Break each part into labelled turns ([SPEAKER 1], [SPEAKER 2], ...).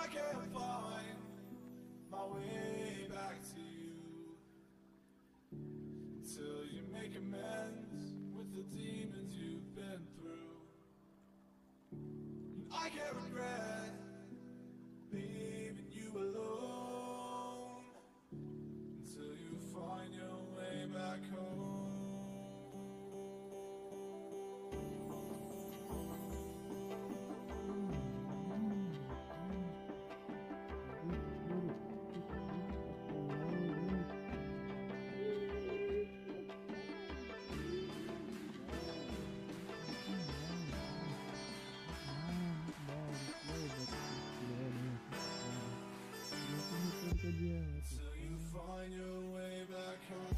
[SPEAKER 1] can't find my way back to you until you make amends with the demons you've been through. And I can't regret leaving you alone until you find your way back home. Till you find your way back home.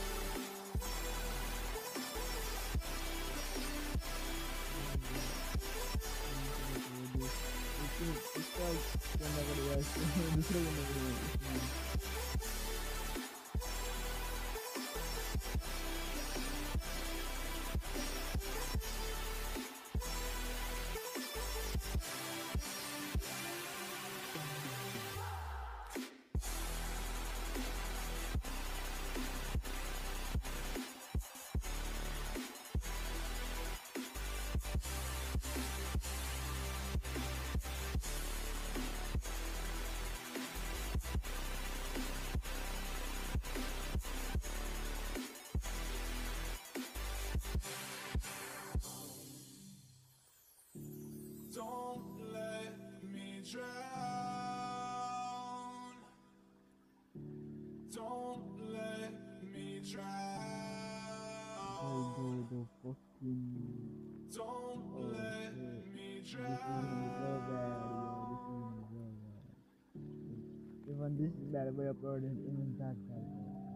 [SPEAKER 1] Don't let me drown. Don't let me drown. Don't let me drown.
[SPEAKER 2] Even this is bad way uploaded even that bad.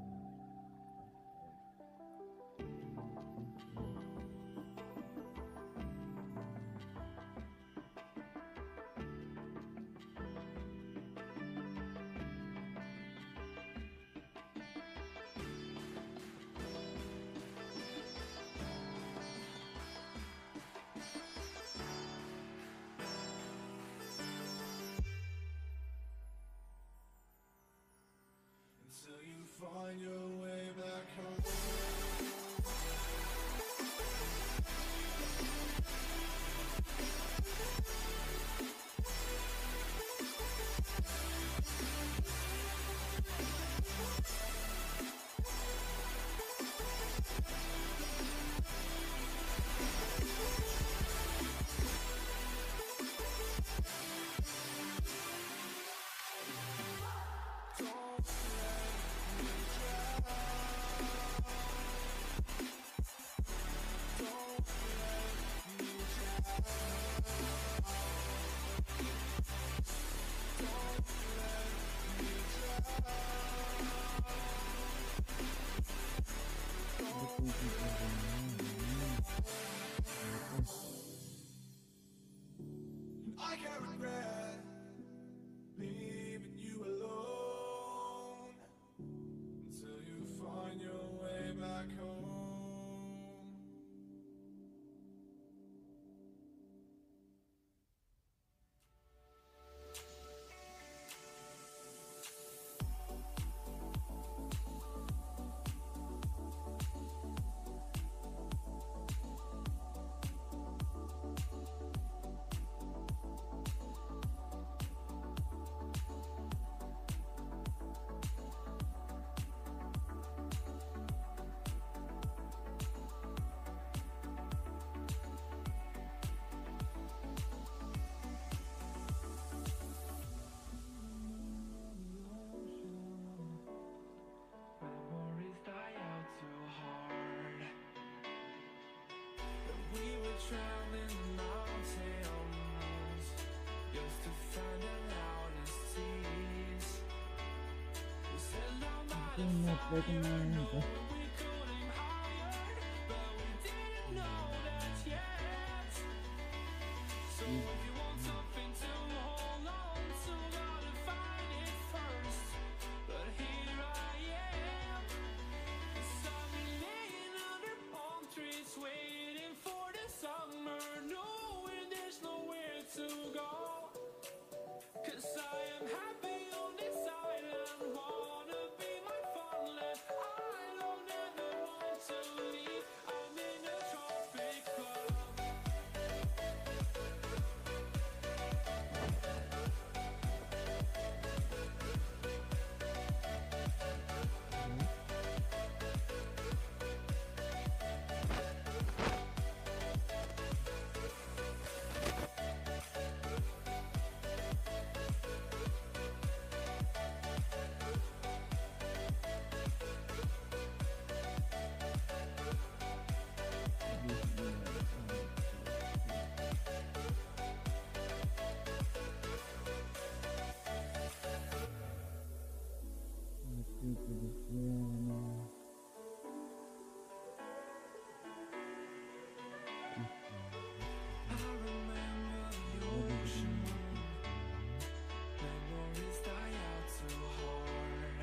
[SPEAKER 1] Until you find your way back home. I can't regret leaving you alone until you find your way back home.
[SPEAKER 3] Memories die out too hard. When we were traveling mountains, used to find the loudest seas. We said no matter fire, knowing we couldn't hide, but we didn't know that yet. So if you want something to hold on to, gotta find it first. But here I am, beside me laying under palm trees, waiting for the summer, knowing there's nowhere to go. 'Cause I am happy on this island. Wanna be my fun-land. I don't ever want to leave. I'm in a tropic club. I remember the ocean. Memories die out too hard.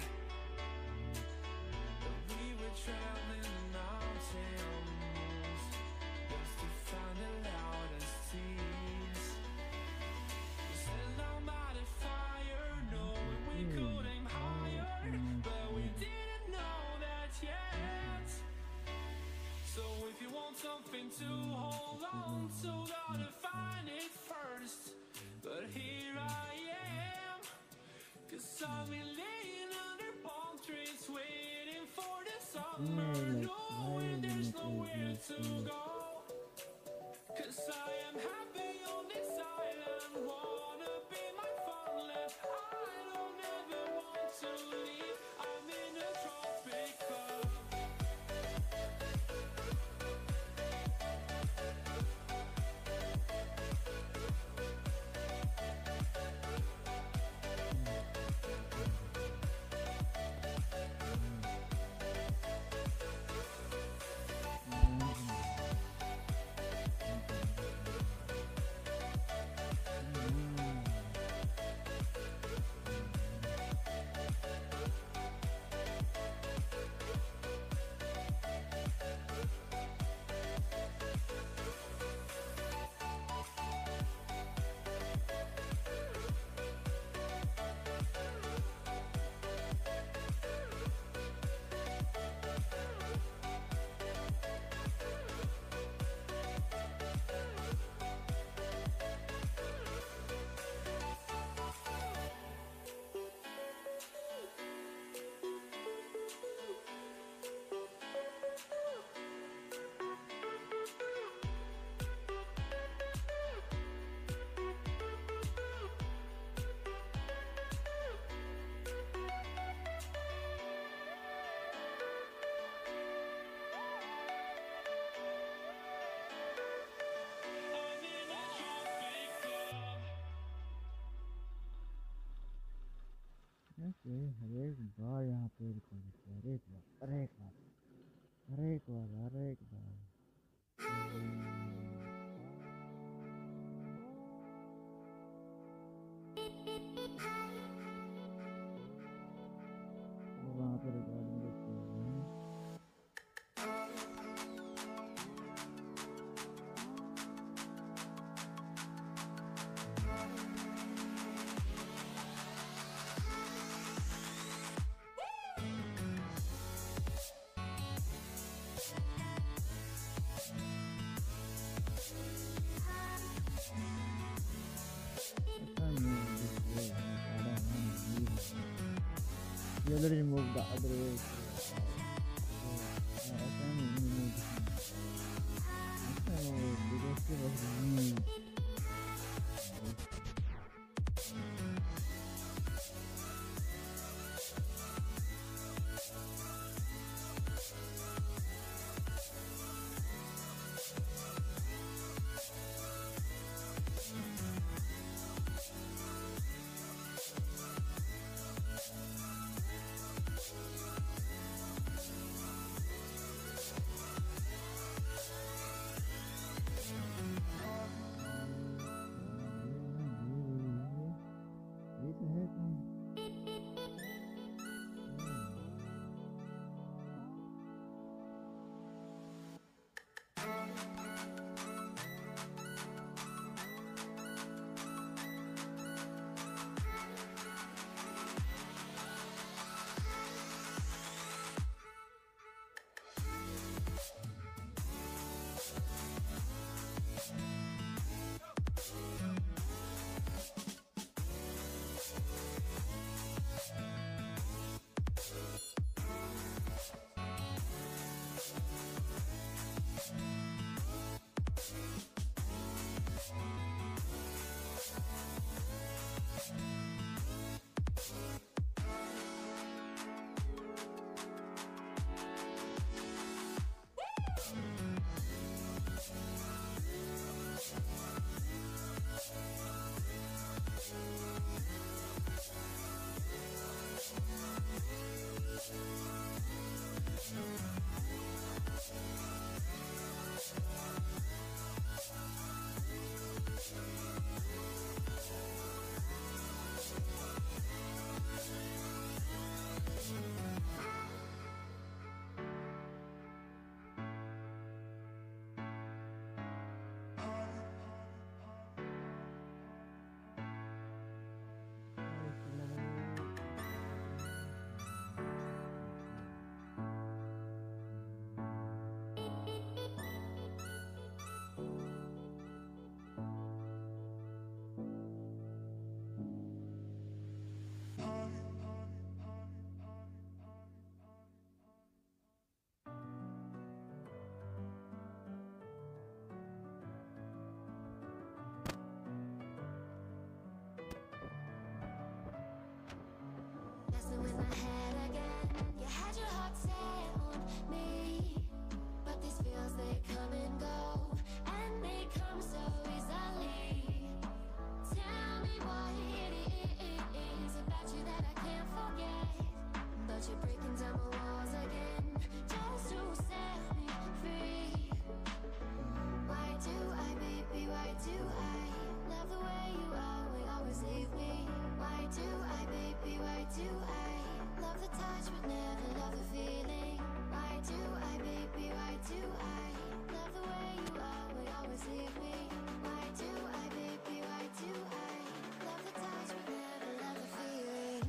[SPEAKER 3] But we were traveling the mountains just to find the loudest seas. We set down by the fire, knowing we could aim higher, but we didn't know that yet. So if you want something to hold on to, gotta find it first. But here I am, 'cause I've been laying under palm trees, waiting for the summer, knowing there's nowhere to go. 'Cause I am happy on this island, wanna be my fun-land. I don't ever want to leave, I'm in a tropic club.
[SPEAKER 2] ऐसे हर एक बार यहाँ पे record होता है, हर एक बार, हर एक बार, हर एक बार, हर एक बार। वहाँ पे रिकॉर्डिंग देखते हैं। You already moved the other way. I can't even move this one. Because it was removed.
[SPEAKER 4] my head again. You had your heart set on me, but these feels they come and go, and they come so easily. Tell me what it is about you that I can't forget, but you're breaking down my walls again just to set me free. Why do I, baby, why do I love the way you always leave me? Why do I, baby, why do I love the touch but never love the feeling? Why do I, baby, why do I love the way you always leave me? Why do I, baby, why do I love the touch but never love the feeling?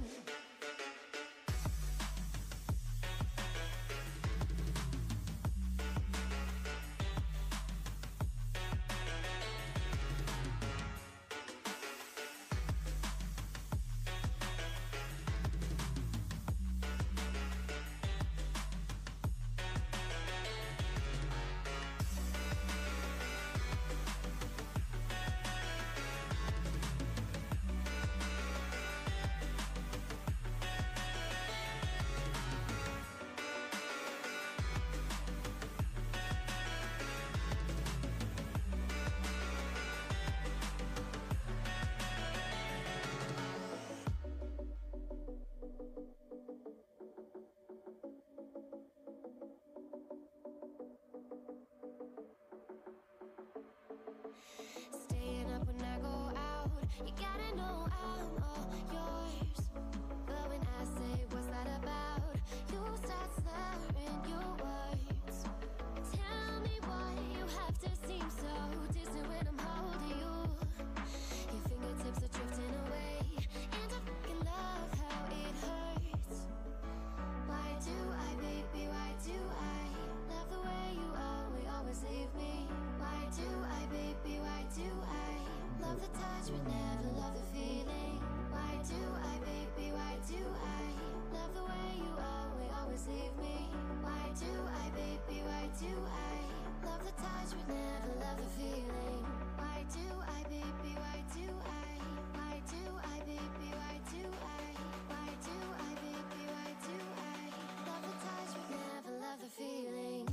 [SPEAKER 4] Staying up when I go out, you gotta know I'm all yours. But when I say what's that about, you start slurring your words. Tell me why you have to seem so distant when I'm holding you. Your fingertips are drifting away, and I fucking love how it hurts. Why do I, baby, why do I love the way you always leave me? Why do I, baby, why do I love the touch but never love the feeling? Why do I, baby, why do I love the way you always leave me? Why do I, baby, why do I love the touch but never love the feeling? Why do I, baby, why do I? Why do I, baby, why do I? Why do I, baby, why do I love the touch but never love the feeling?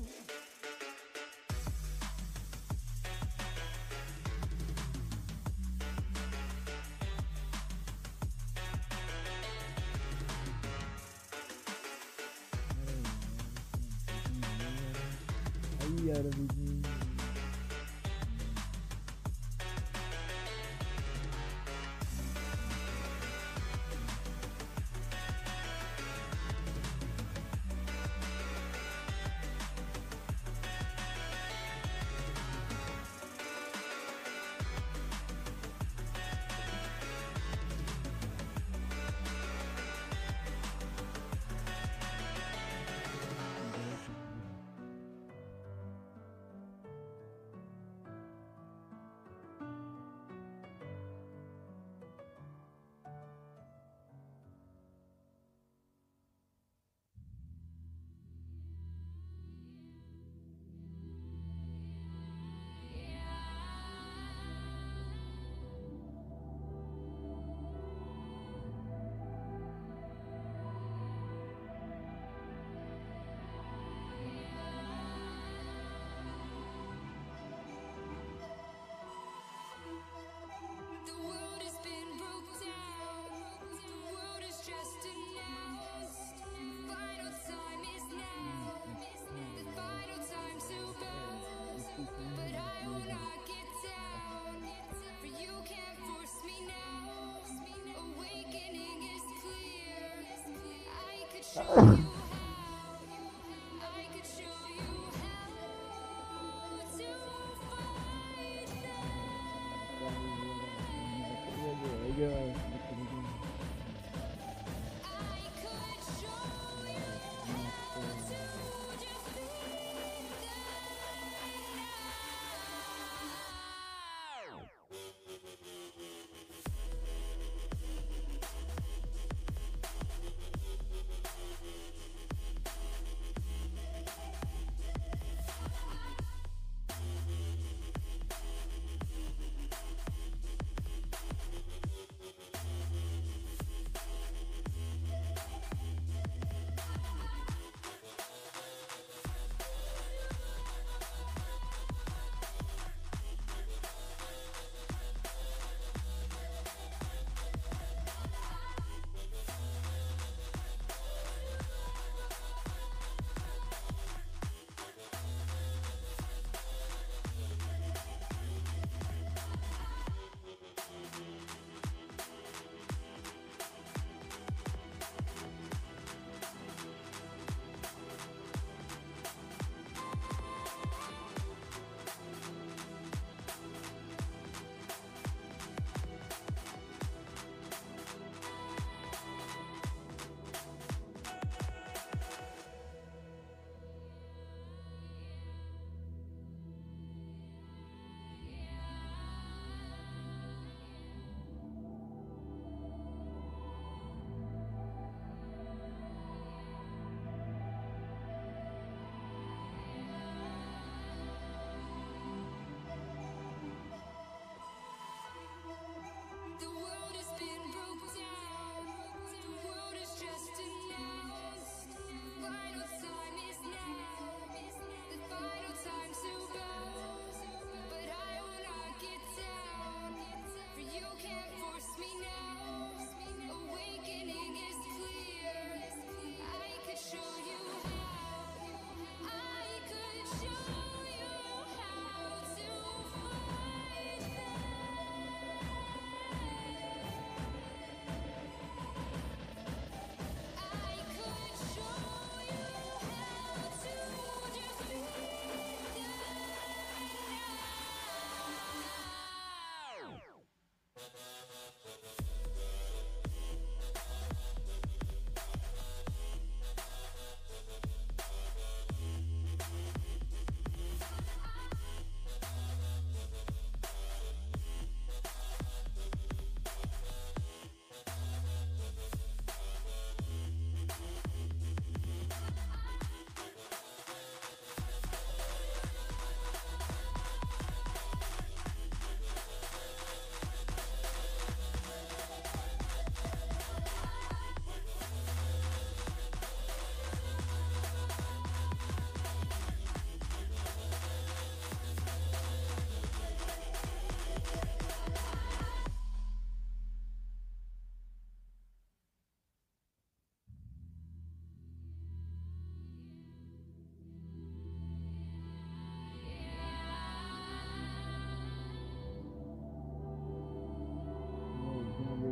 [SPEAKER 2] Ay, ahora mismo.
[SPEAKER 4] The world has been broke down. The world is just announced. Final time is now. The final time to go. But I will not get down. For you can't force me now. Awakening is clear. I could show you how. I could show you how to fight them. I could show you how to defeat them now.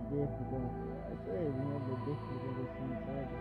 [SPEAKER 2] difficult. It's really difficult sometimes.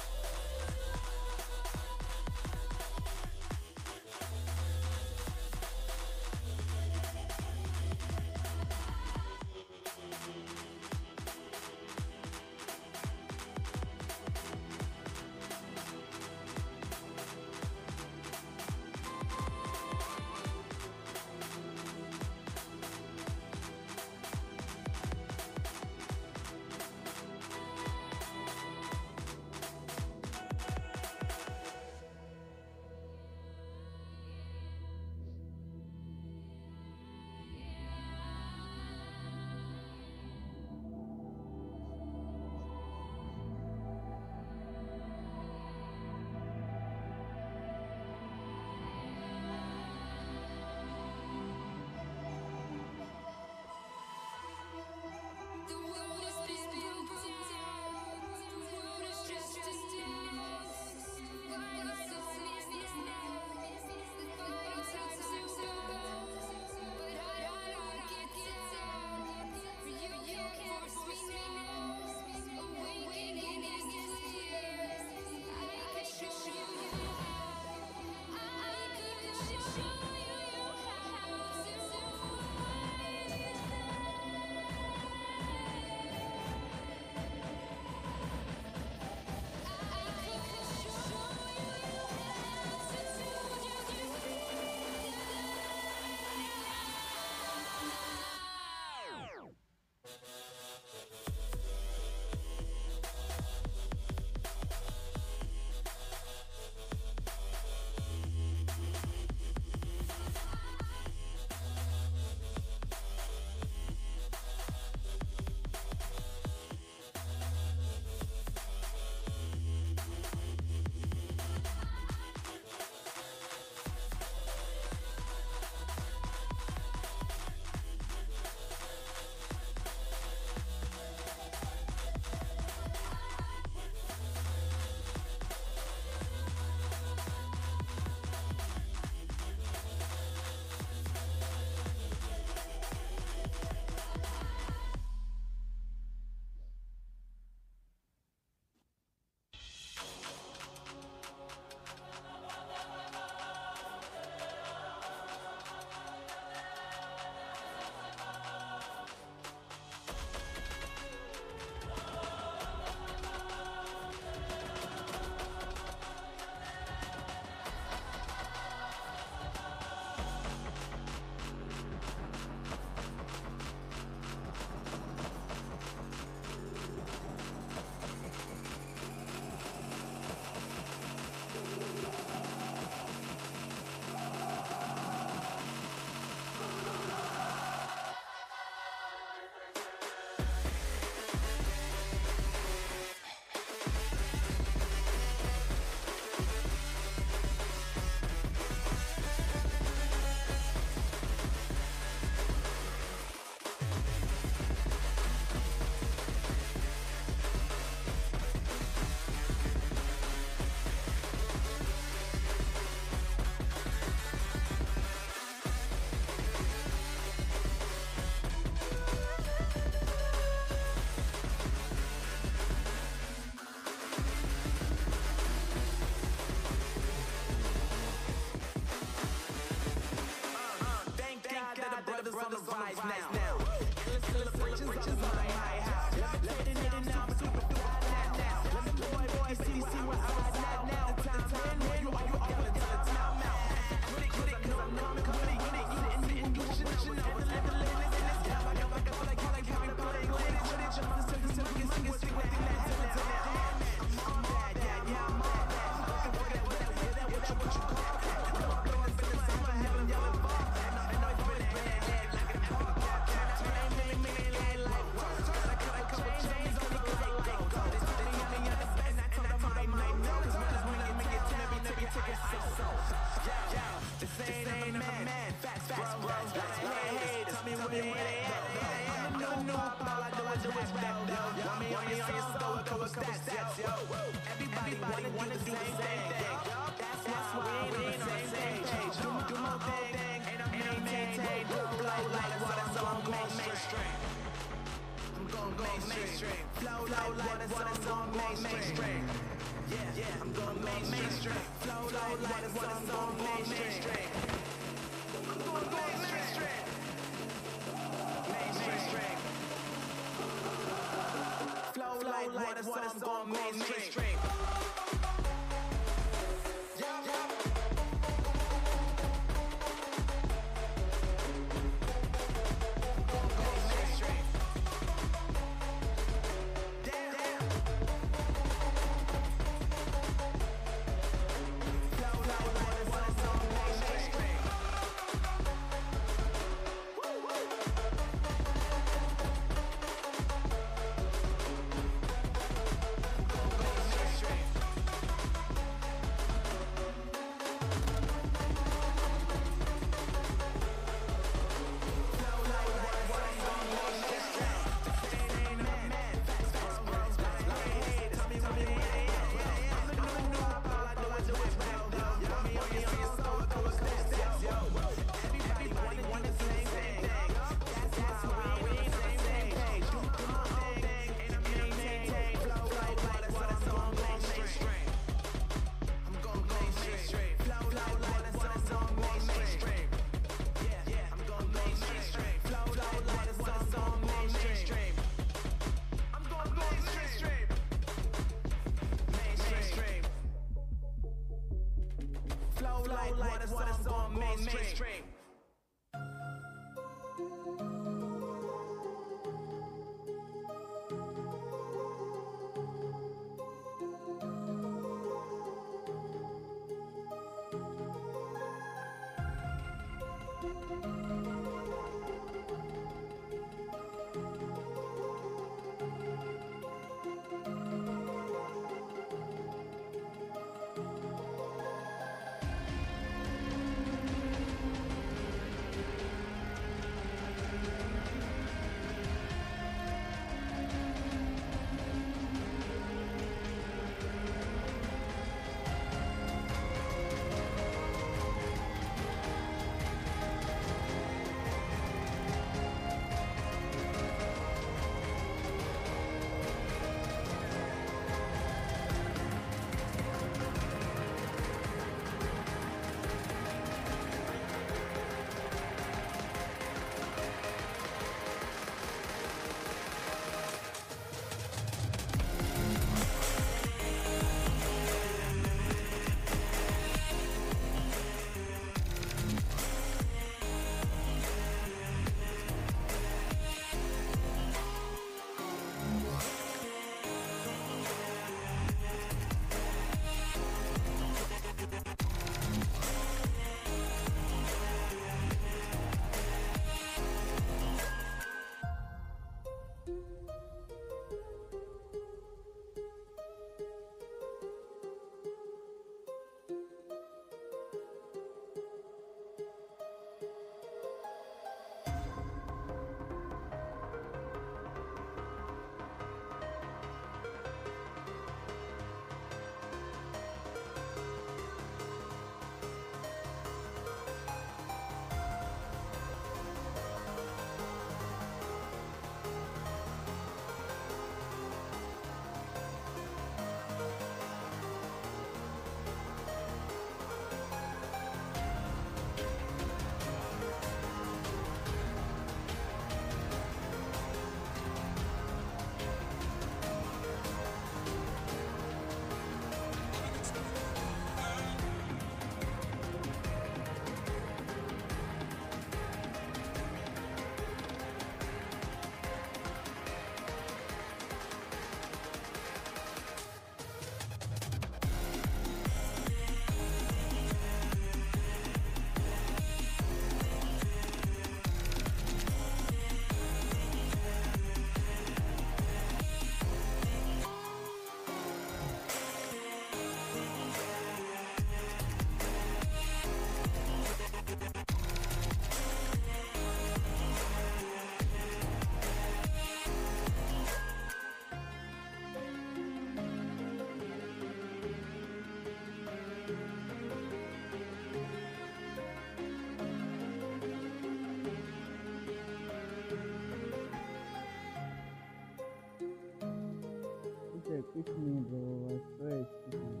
[SPEAKER 2] swear, kiss me, bro. I swear, kiss me.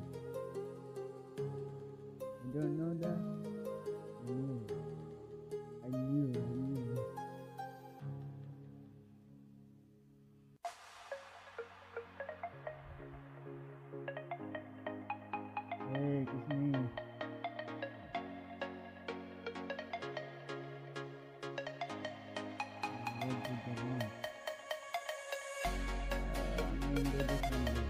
[SPEAKER 2] You don't know that? I knew. I knew. I knew. Hey, kiss me. What did I want? I'm in the different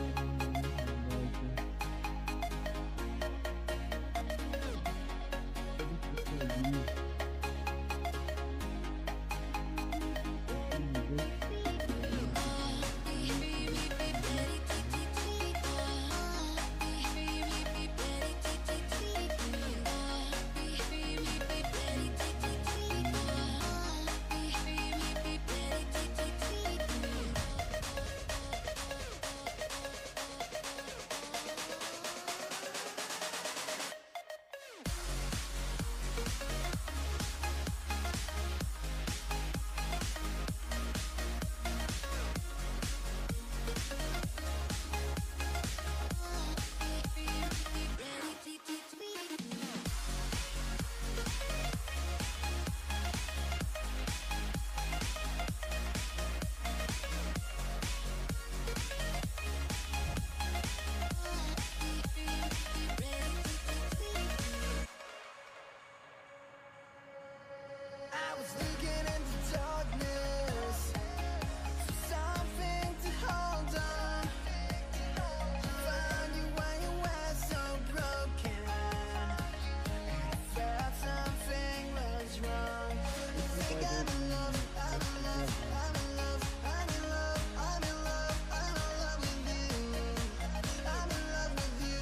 [SPEAKER 3] I was looking into darkness for something to hold on. Found you when you were so broken, and I felt something was wrong. You think I'm in love, I'm in love, I'm in love, I'm in love, I'm in love, I'm in love with you. I'm in love with you.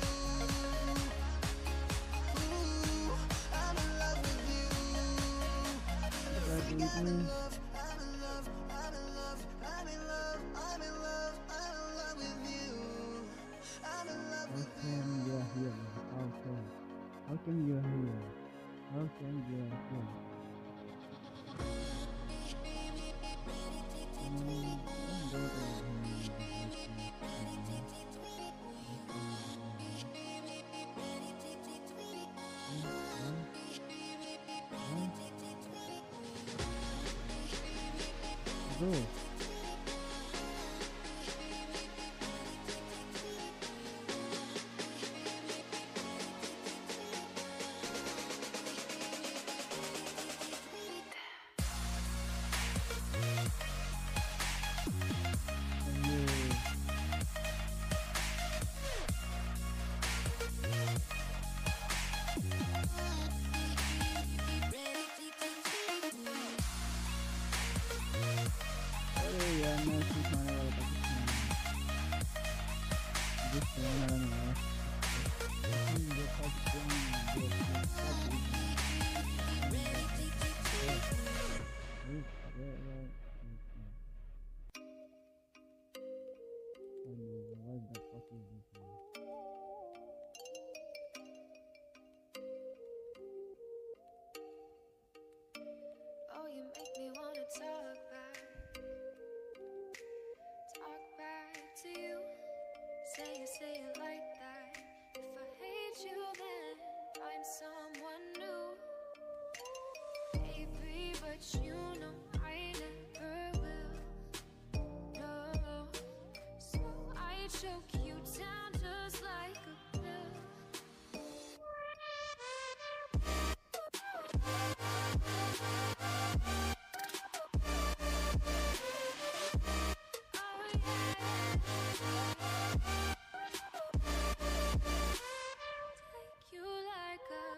[SPEAKER 3] Ooh, I'm in love with you.
[SPEAKER 2] with me.
[SPEAKER 3] I'm in love, I'm in love, I'm in love, I'm in love, I'm in love, I'm in love with you. I'm in love
[SPEAKER 2] How
[SPEAKER 3] with
[SPEAKER 2] come you are here? How come? How come you are here? How come you are here? Don't go to Go. अरे यार मैं उसको खाने वाला था जिस खाने वाला नहीं है
[SPEAKER 4] Oh, you make me wanna talk back to you. Say it like that. If I hate you, then I'm someone new. Baby, but you know I never will. No, so I choke you down just like a pill. Take you like a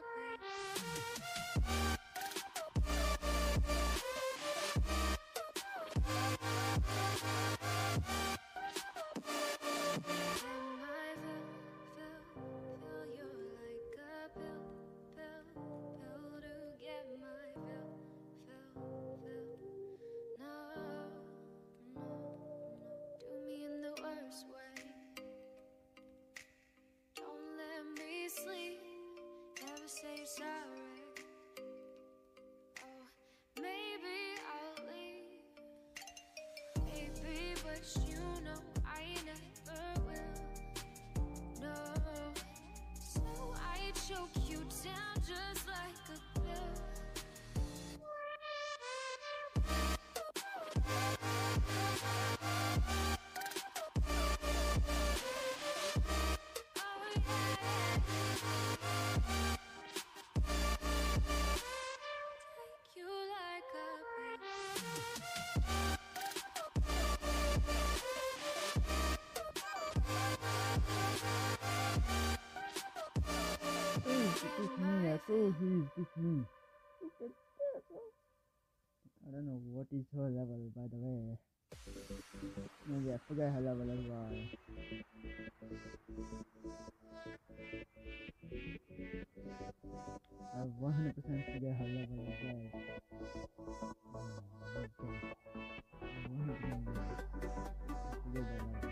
[SPEAKER 4] say sorry.
[SPEAKER 2] Pick me, I told you, pick me. Look at that, bro. I don't know what is her level, by the way. Maybe I forgot her level as well. I 100% forget her level as well. Okay. I 100% forget that level.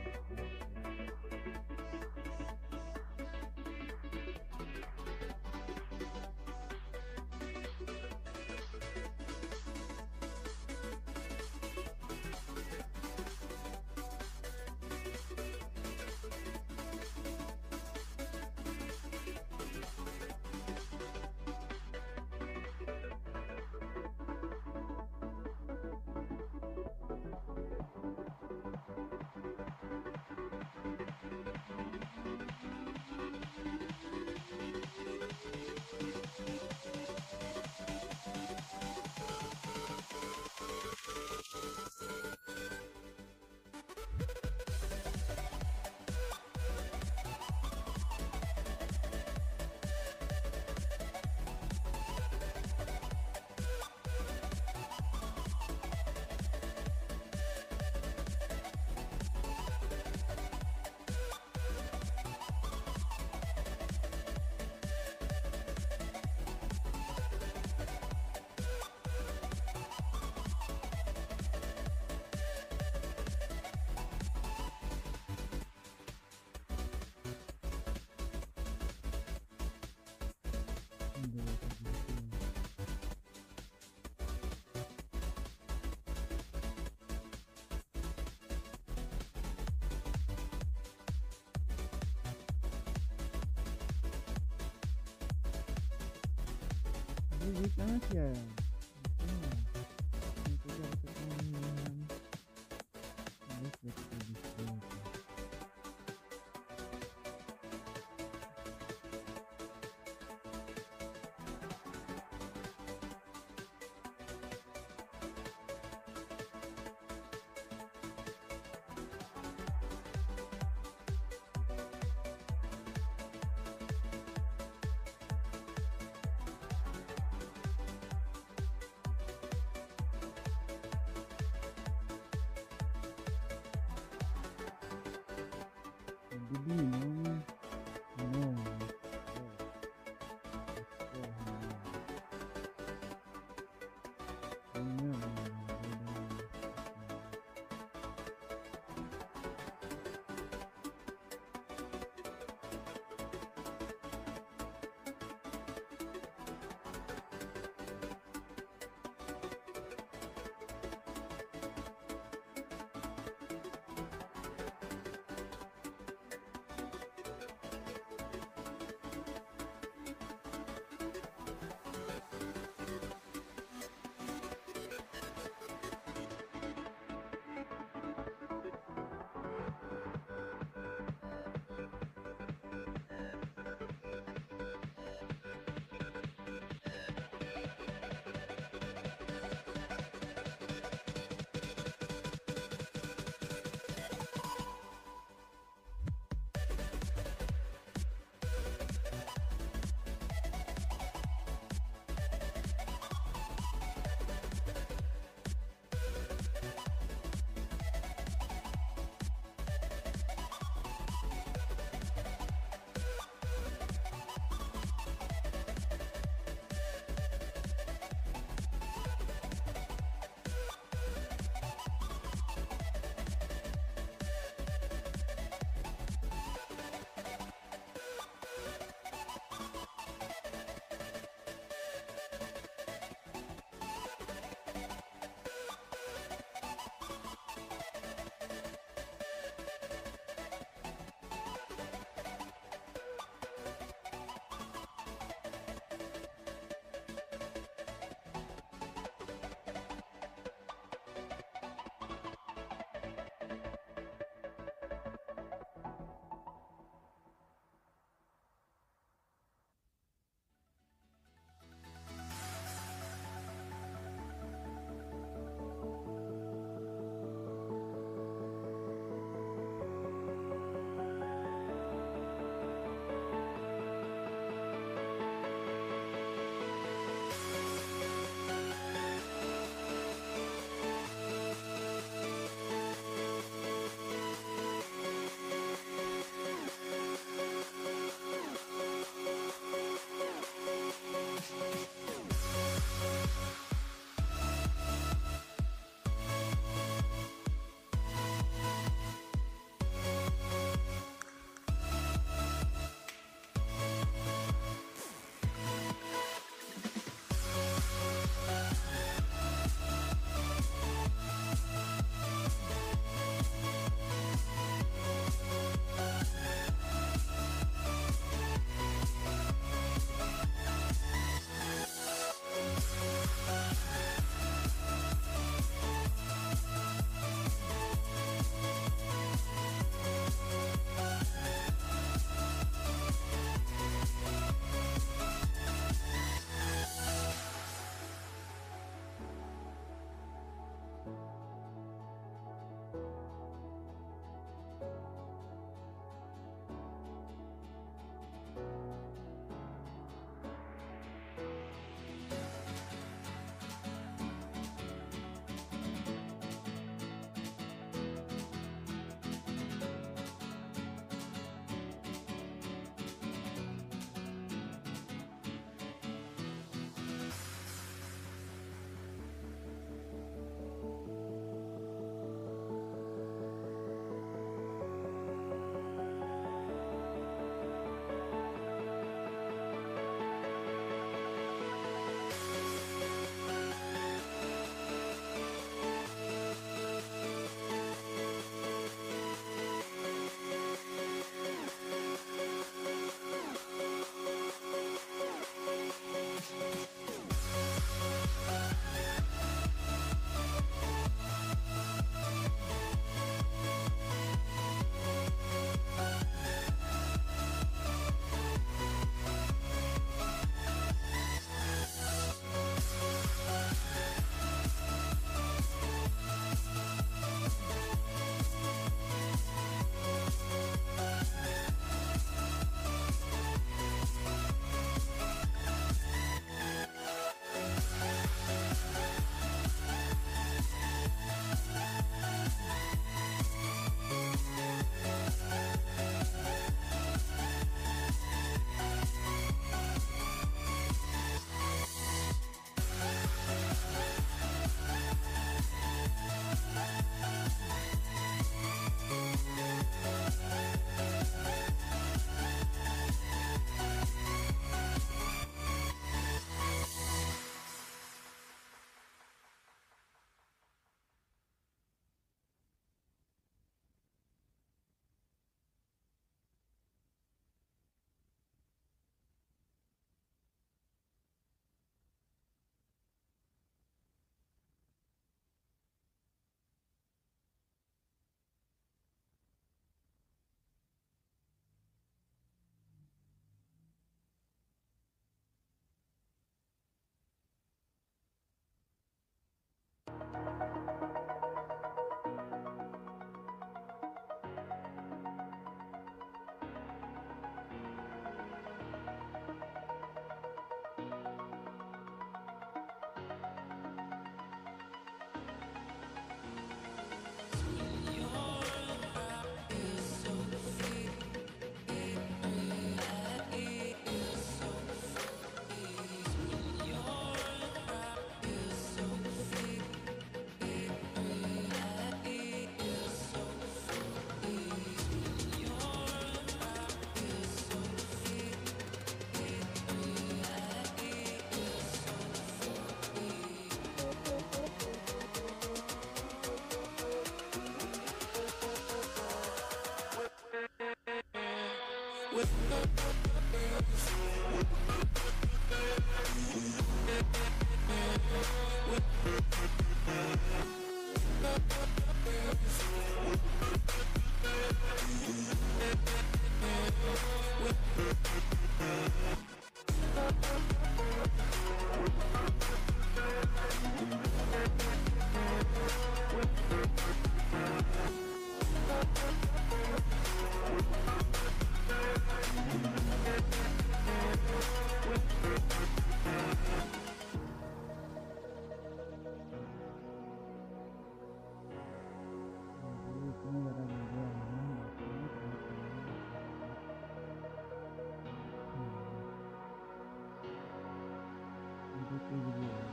[SPEAKER 2] Wait banget ya. इतनी ज़्यादा video है ना बाकी नहीं video कोई video है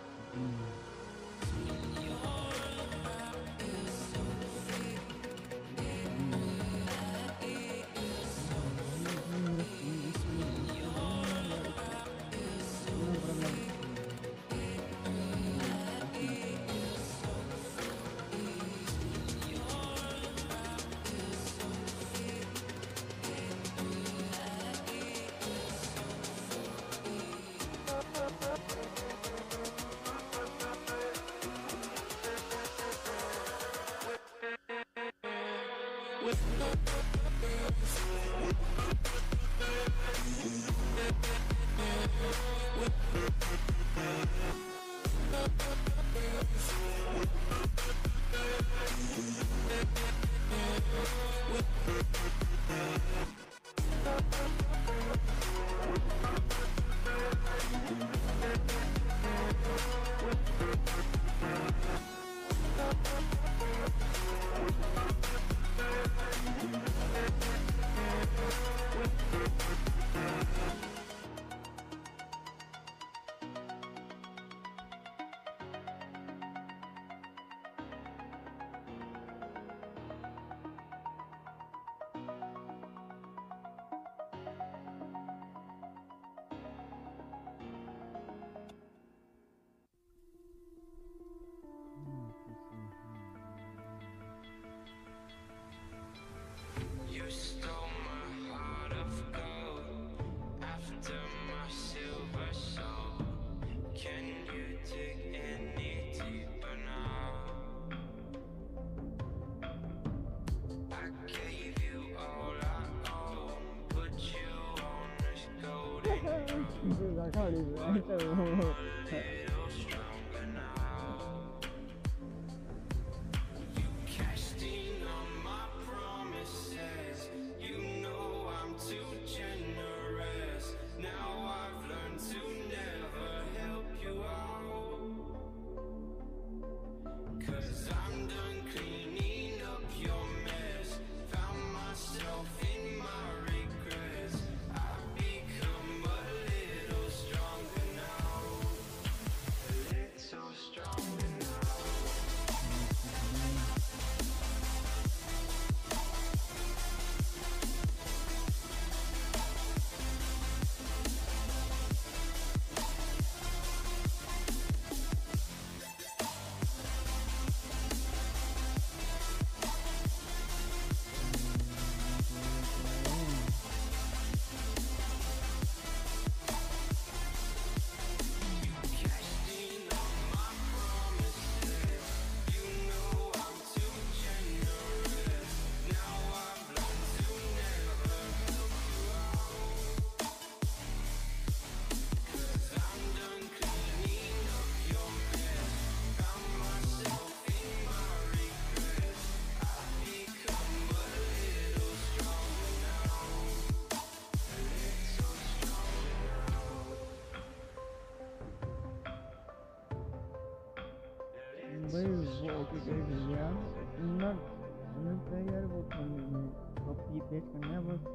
[SPEAKER 3] You stole my heart of gold after my silver soul. Can you dig any deeper now? I gave you all I own, put you on this golden a little stronger now. You cashed in on my promises. You know I'm too generous. Now I've learned to never help you out. 'Cause I'm done cleaning up your mess. Found myself in my regrets. I've become a little stronger now. A little stronger now. Cashed in on my promises. You know I'm too generous. Now I've learned to never help you out. 'Cause I'm done cleaning up your mess. Found myself in my regrets. I've become a little stronger now. A little stronger now.
[SPEAKER 2] भाई वो okay कर भैया इतना का यार वो copy paste करना है बस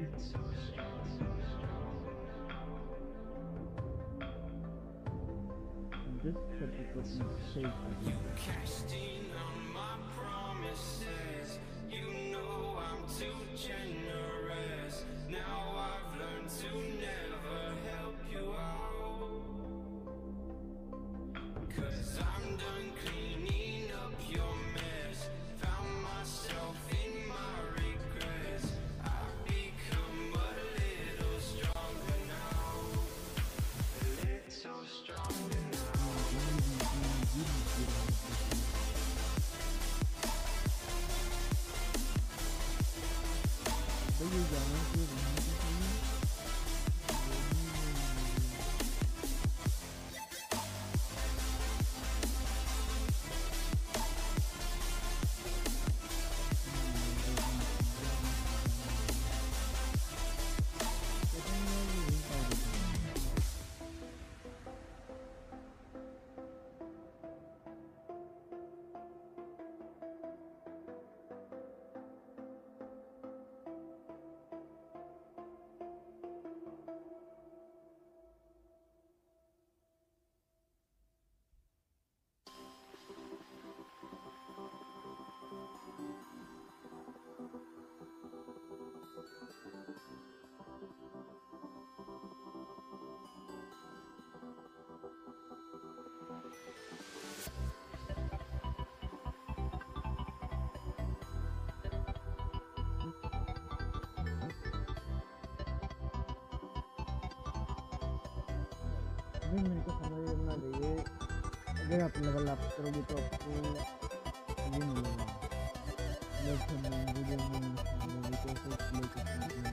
[SPEAKER 2] just करके कॉपी सही कर
[SPEAKER 3] Cashed in on my promises. You know I'm too generous. Now I've learned to never help you out. 'Cause I'm done cleaning up your mess. Found myself in my regrets. I've become
[SPEAKER 2] you jangan मेरे को समझ में ना रही है अगर आप level up करोगे तो आपको ये मिलेगा लेफ्ट हैंड वीडियो में कैसे प्ले करते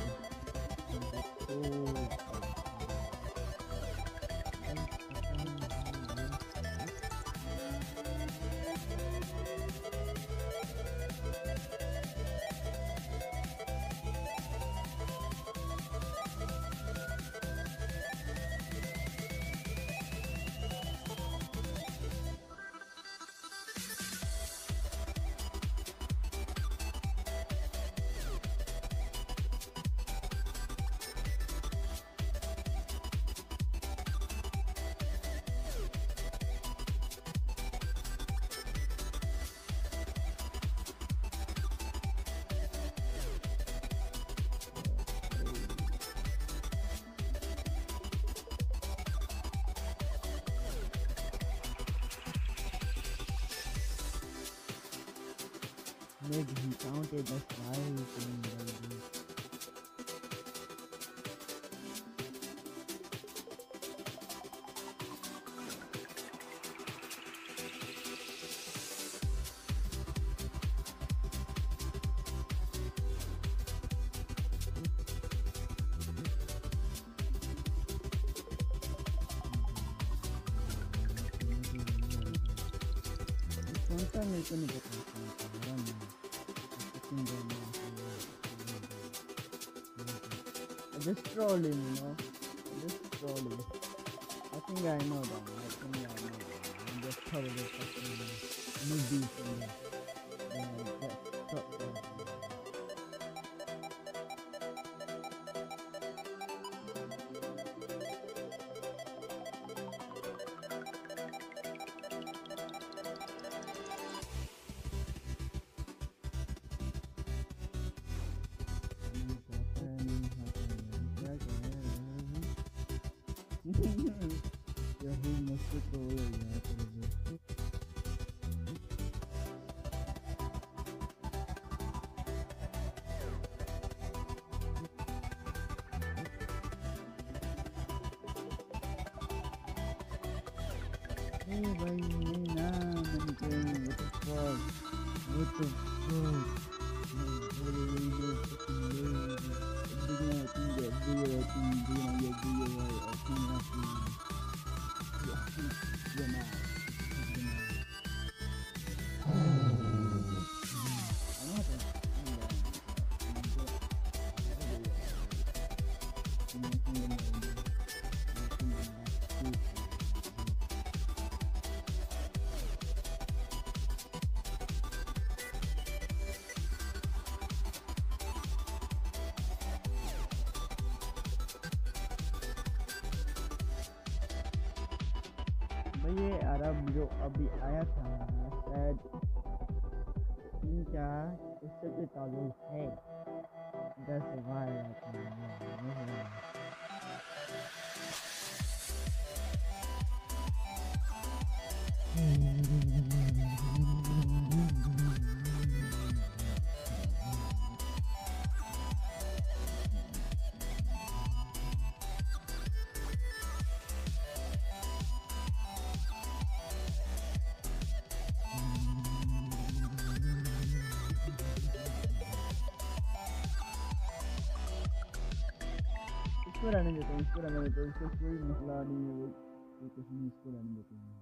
[SPEAKER 2] maybe he counted the five कौन सा मेरे को नहीं पता just trolling, you know. Just trolling. I think I know that. I'm just probably fucking newbies in there. Stop that. Yahoo must be trolling. Hey, bhai, hey, nah, what the fuck? What the fuck? ये अरब जो अभी आया था शायद 3-4 उससे भी ताल्लुक है 10 इसको रहने देते हैं, इसको रहने देते हैं, इससे कोई मसला नहीं है, वो कुछ नहीं, इसको रहने देते हैं।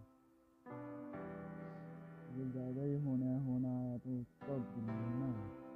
[SPEAKER 2] अगर ज़्यादा ही होना है तो तब है ना।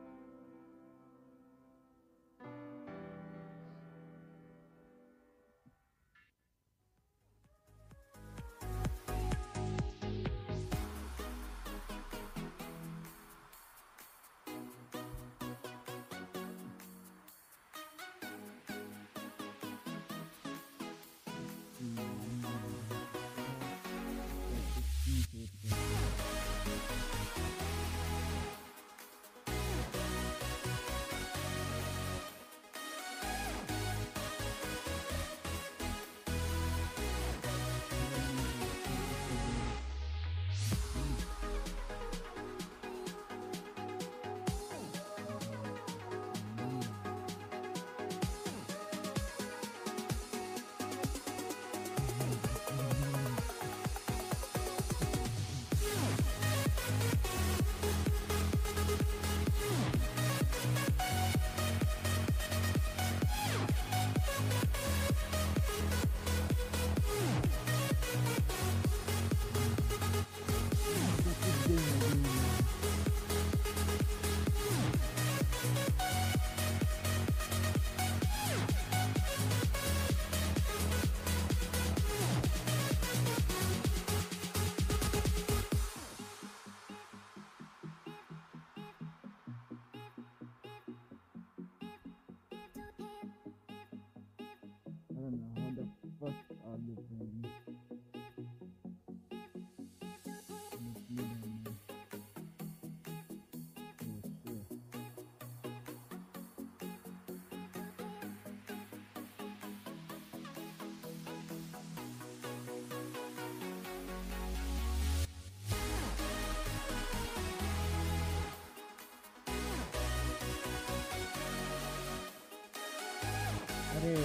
[SPEAKER 2] I don't know how the fuck are you playing? अरे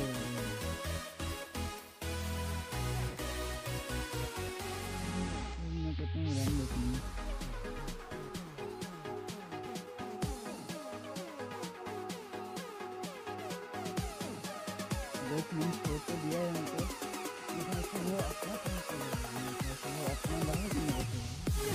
[SPEAKER 2] मैं कहता हूँ रन लेती हूँ। दस मिनट छोड़ तो दिया है हमको, लेकिन उसको वो अपना काम कर रहा है, वो अपना लगा कि नहीं रखेगा।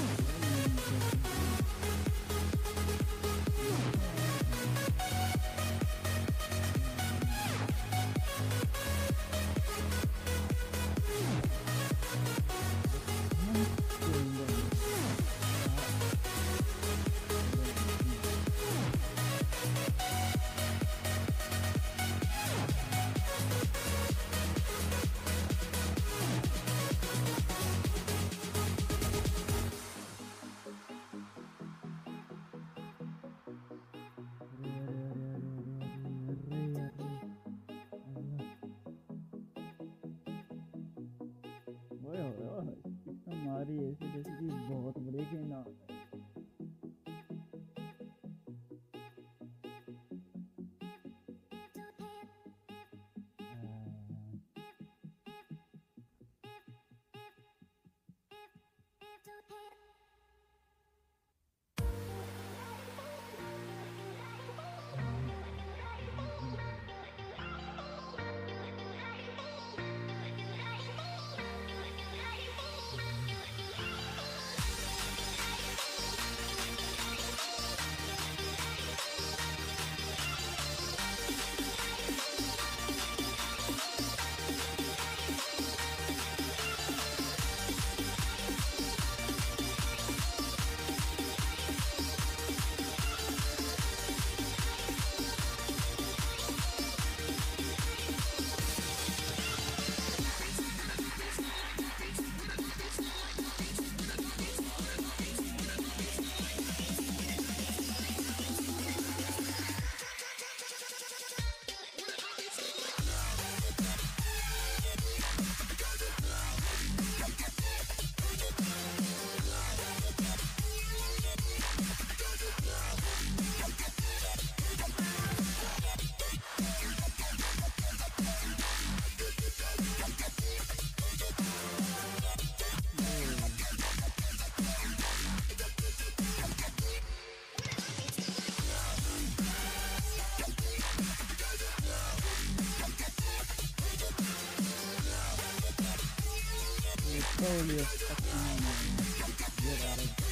[SPEAKER 2] हमारी ऐसे जैसे कि बहुत बड़े खेलना होता है। totally a fucking get out of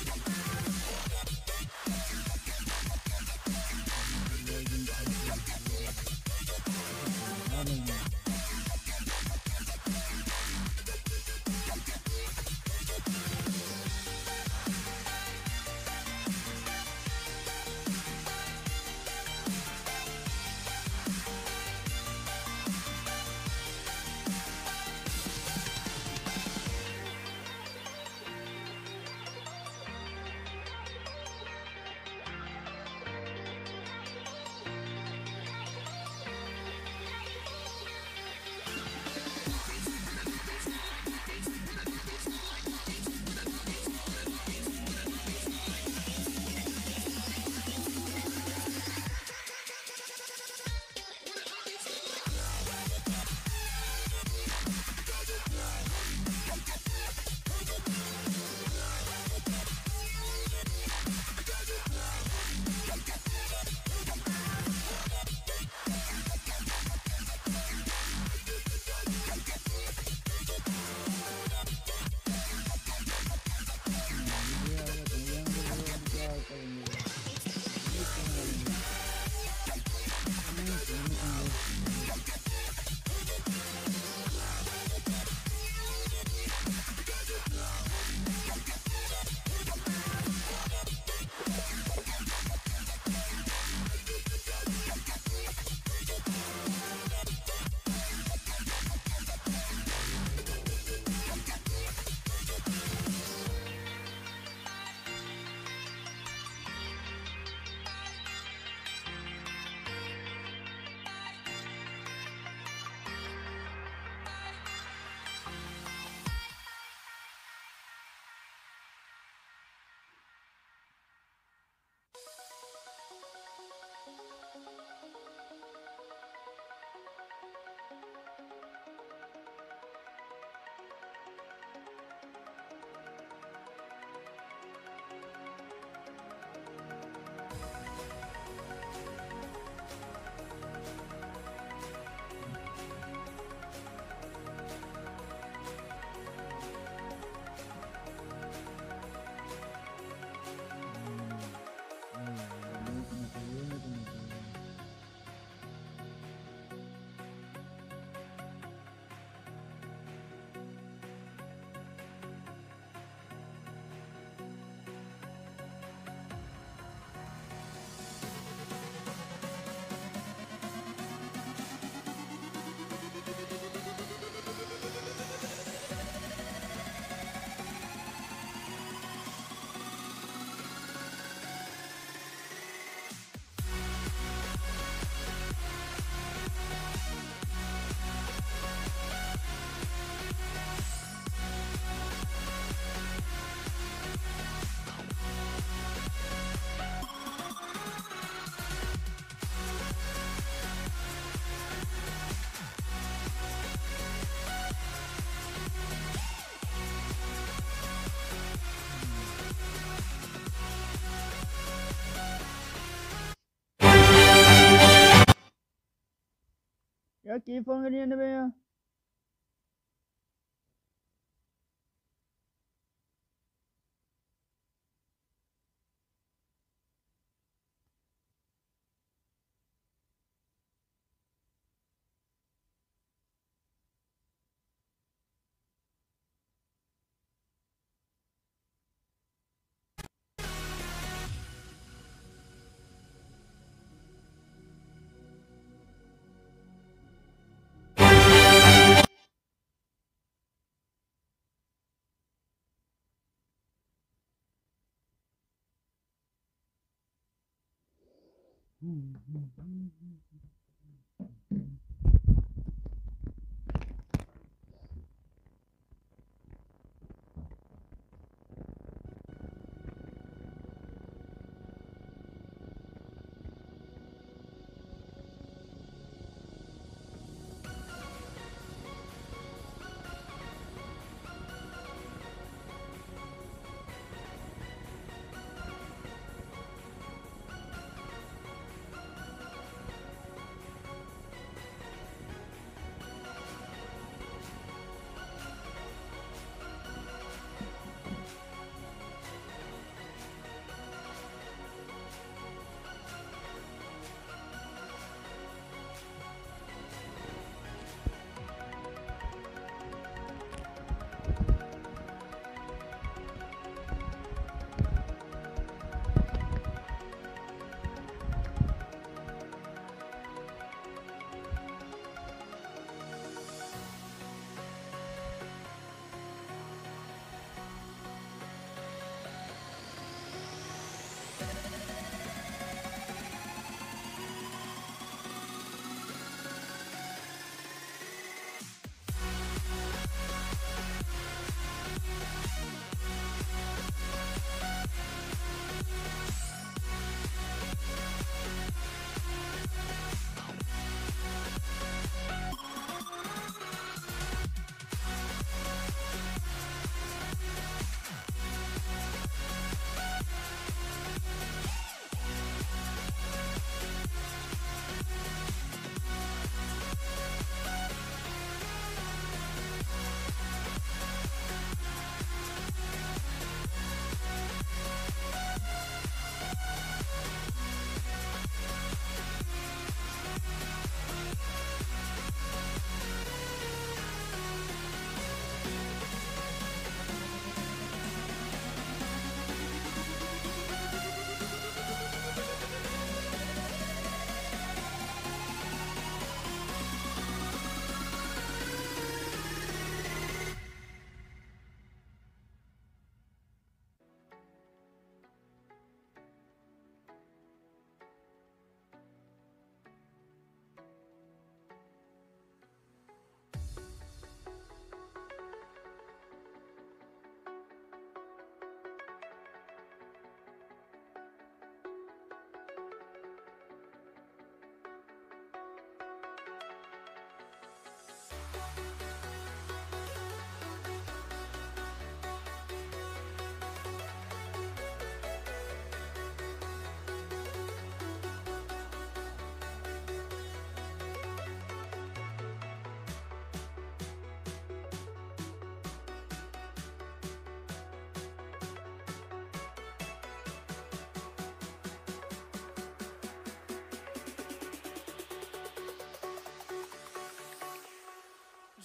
[SPEAKER 2] Ya keyifan ganyan na ba yan?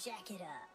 [SPEAKER 5] jack it up.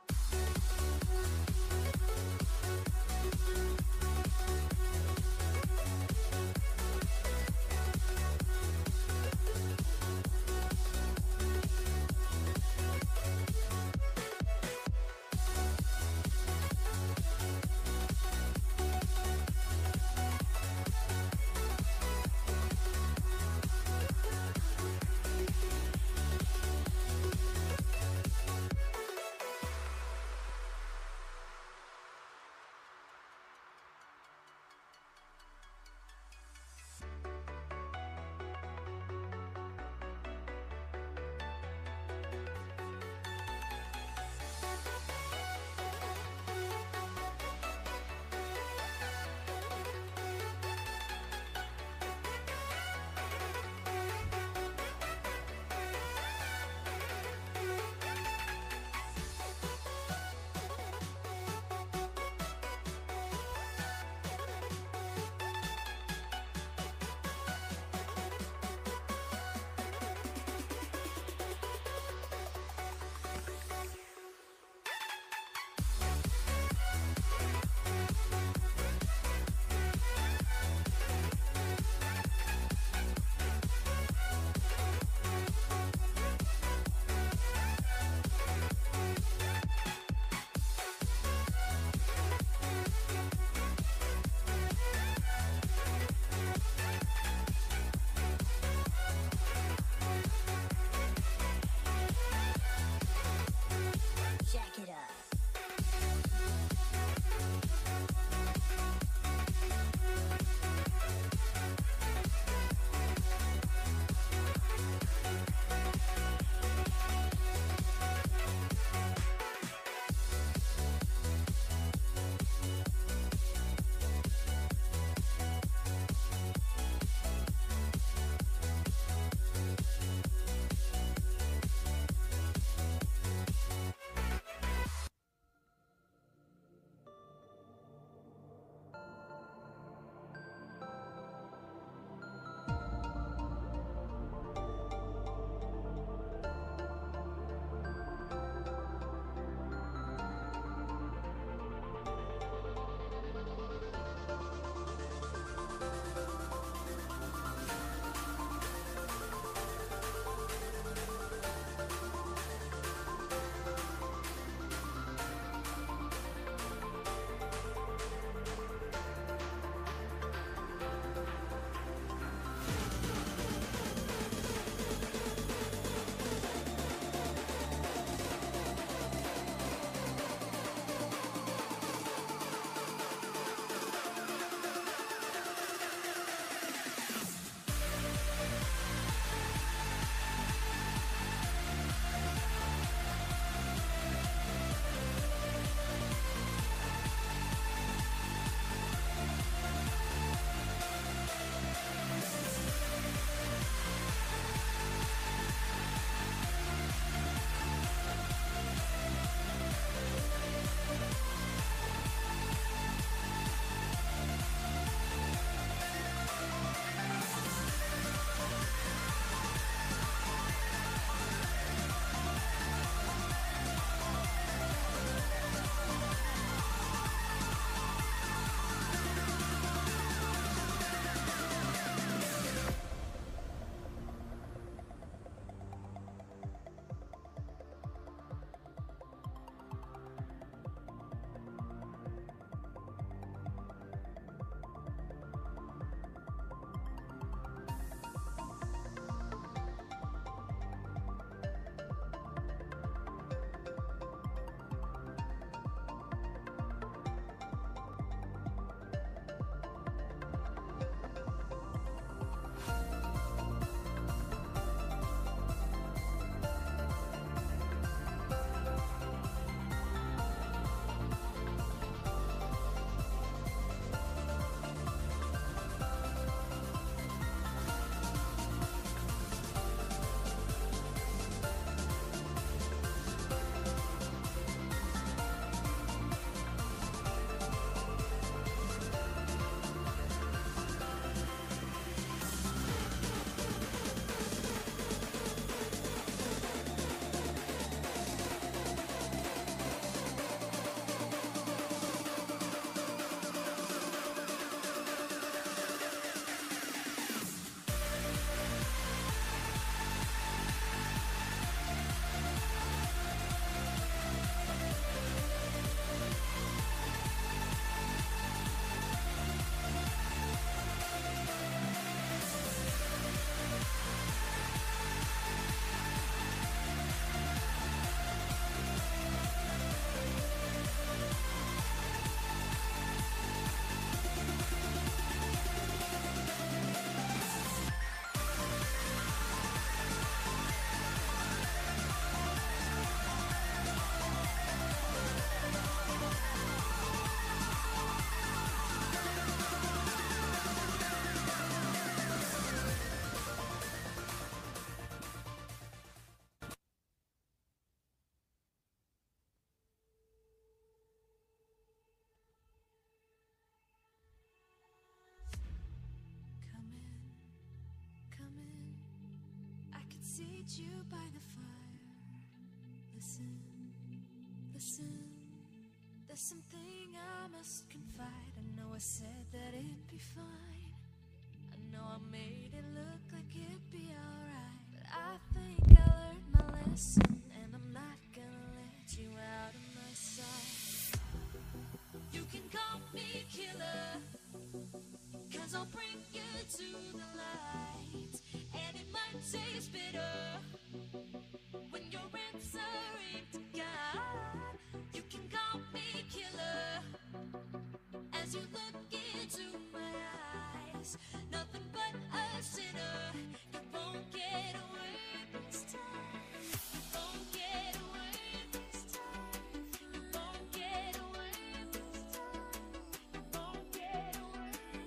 [SPEAKER 3] seat you by the fire. Listen, listen. There's something I must confide. I know I said that it'd be fine. I know I made it look like it'd be alright, but I think I learned my lesson, and I'm not gonna let you out of my sight. You can call me killer, 'cause I'll bring you to the light. And it might taste bitter when you're answering to God. You can call me killer as you look into my eyes. Nothing but a sinner. You won't get away this time. You won't get away this time. You won't get away this time. You won't get away.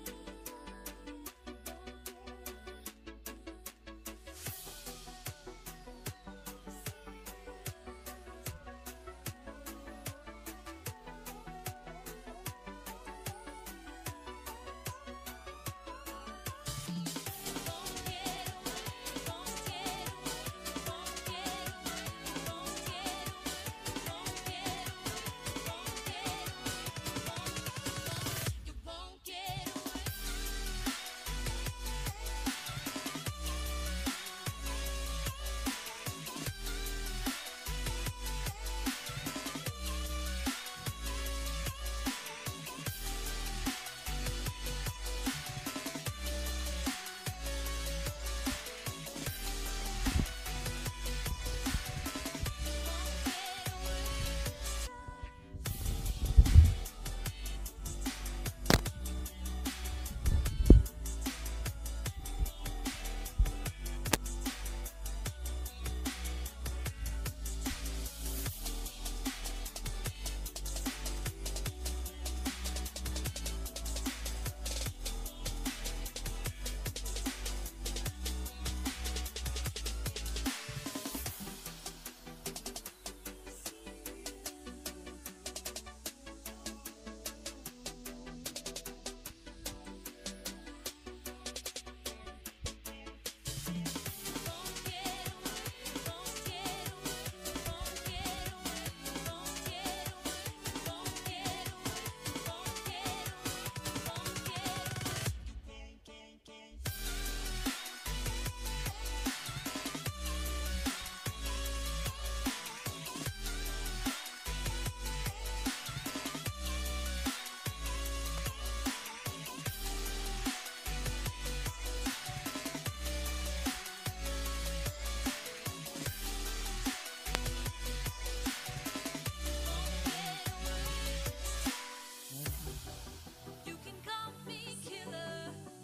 [SPEAKER 3] You can call me killer,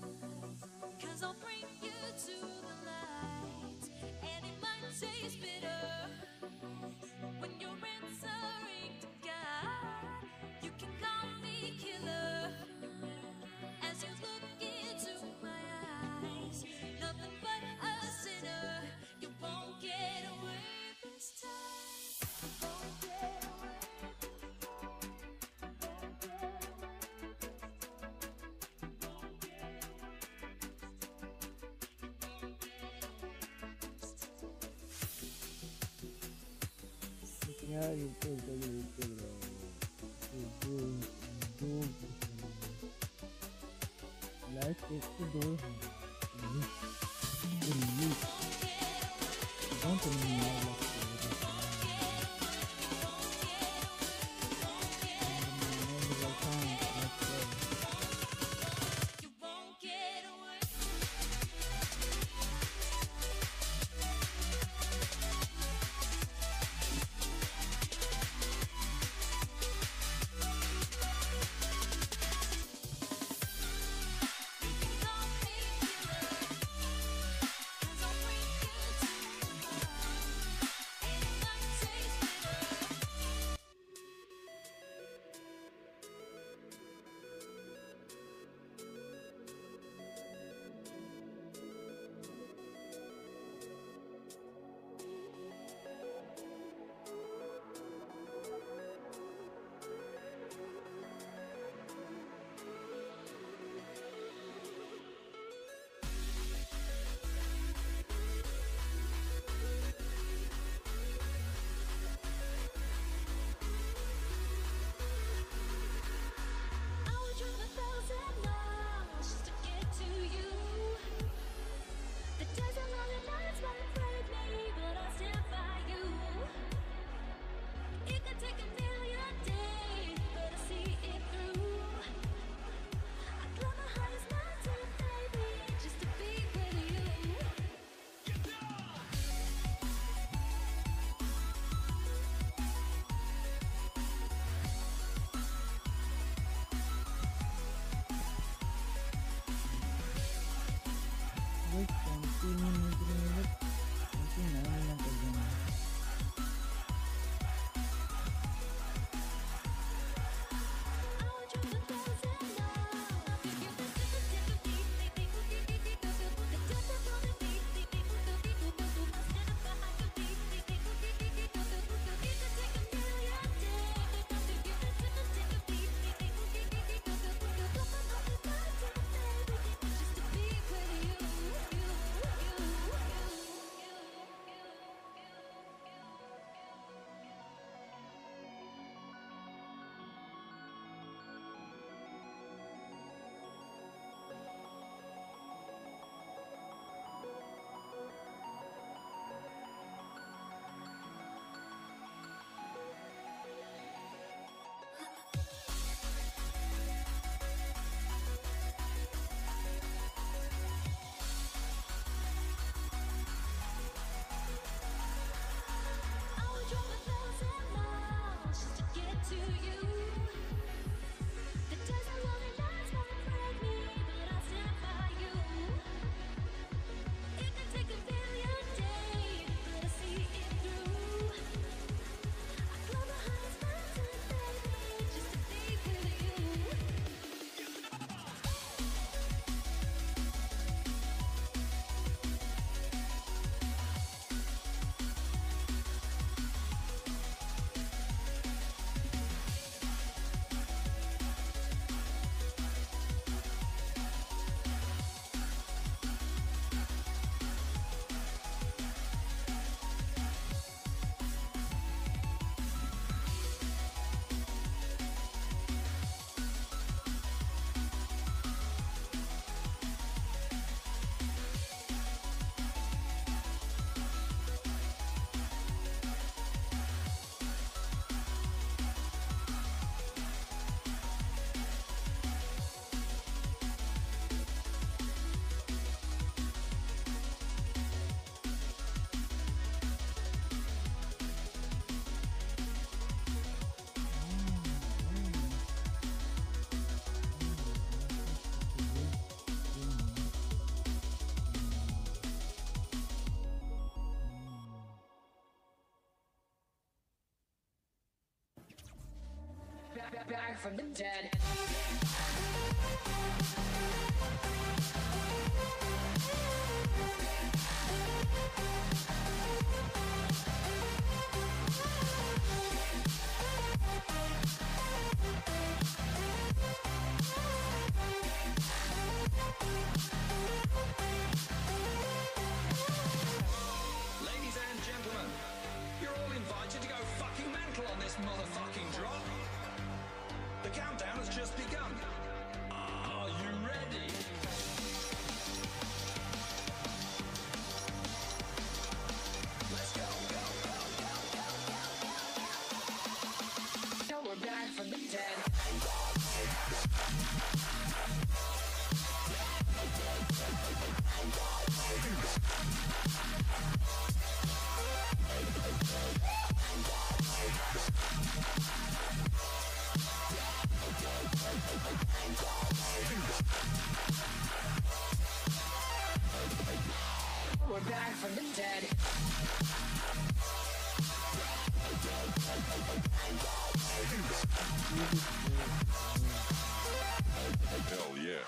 [SPEAKER 3] 'cause I'll bring you to the light. And it might taste bitter when you're answering to God. You can call me killer as you look into my eyes. Nothing but a sinner. You won't get away this time. You won't get away.
[SPEAKER 2] यार YouTube पे YouTube life एक से दो
[SPEAKER 3] You won't get away. You can call me killer, 'cause I'll bring you to the light.
[SPEAKER 2] minit. Nanti na lang kagana.
[SPEAKER 5] Back from the dead.
[SPEAKER 6] Ladies and gentlemen, you're all invited to go fucking mental on this motherfucking drop. The countdown has just begun. Are you ready? Let's go, go, go, go, go, go, go.
[SPEAKER 5] Now we're back from the dead. We're back from the dead.
[SPEAKER 1] Hell yeah.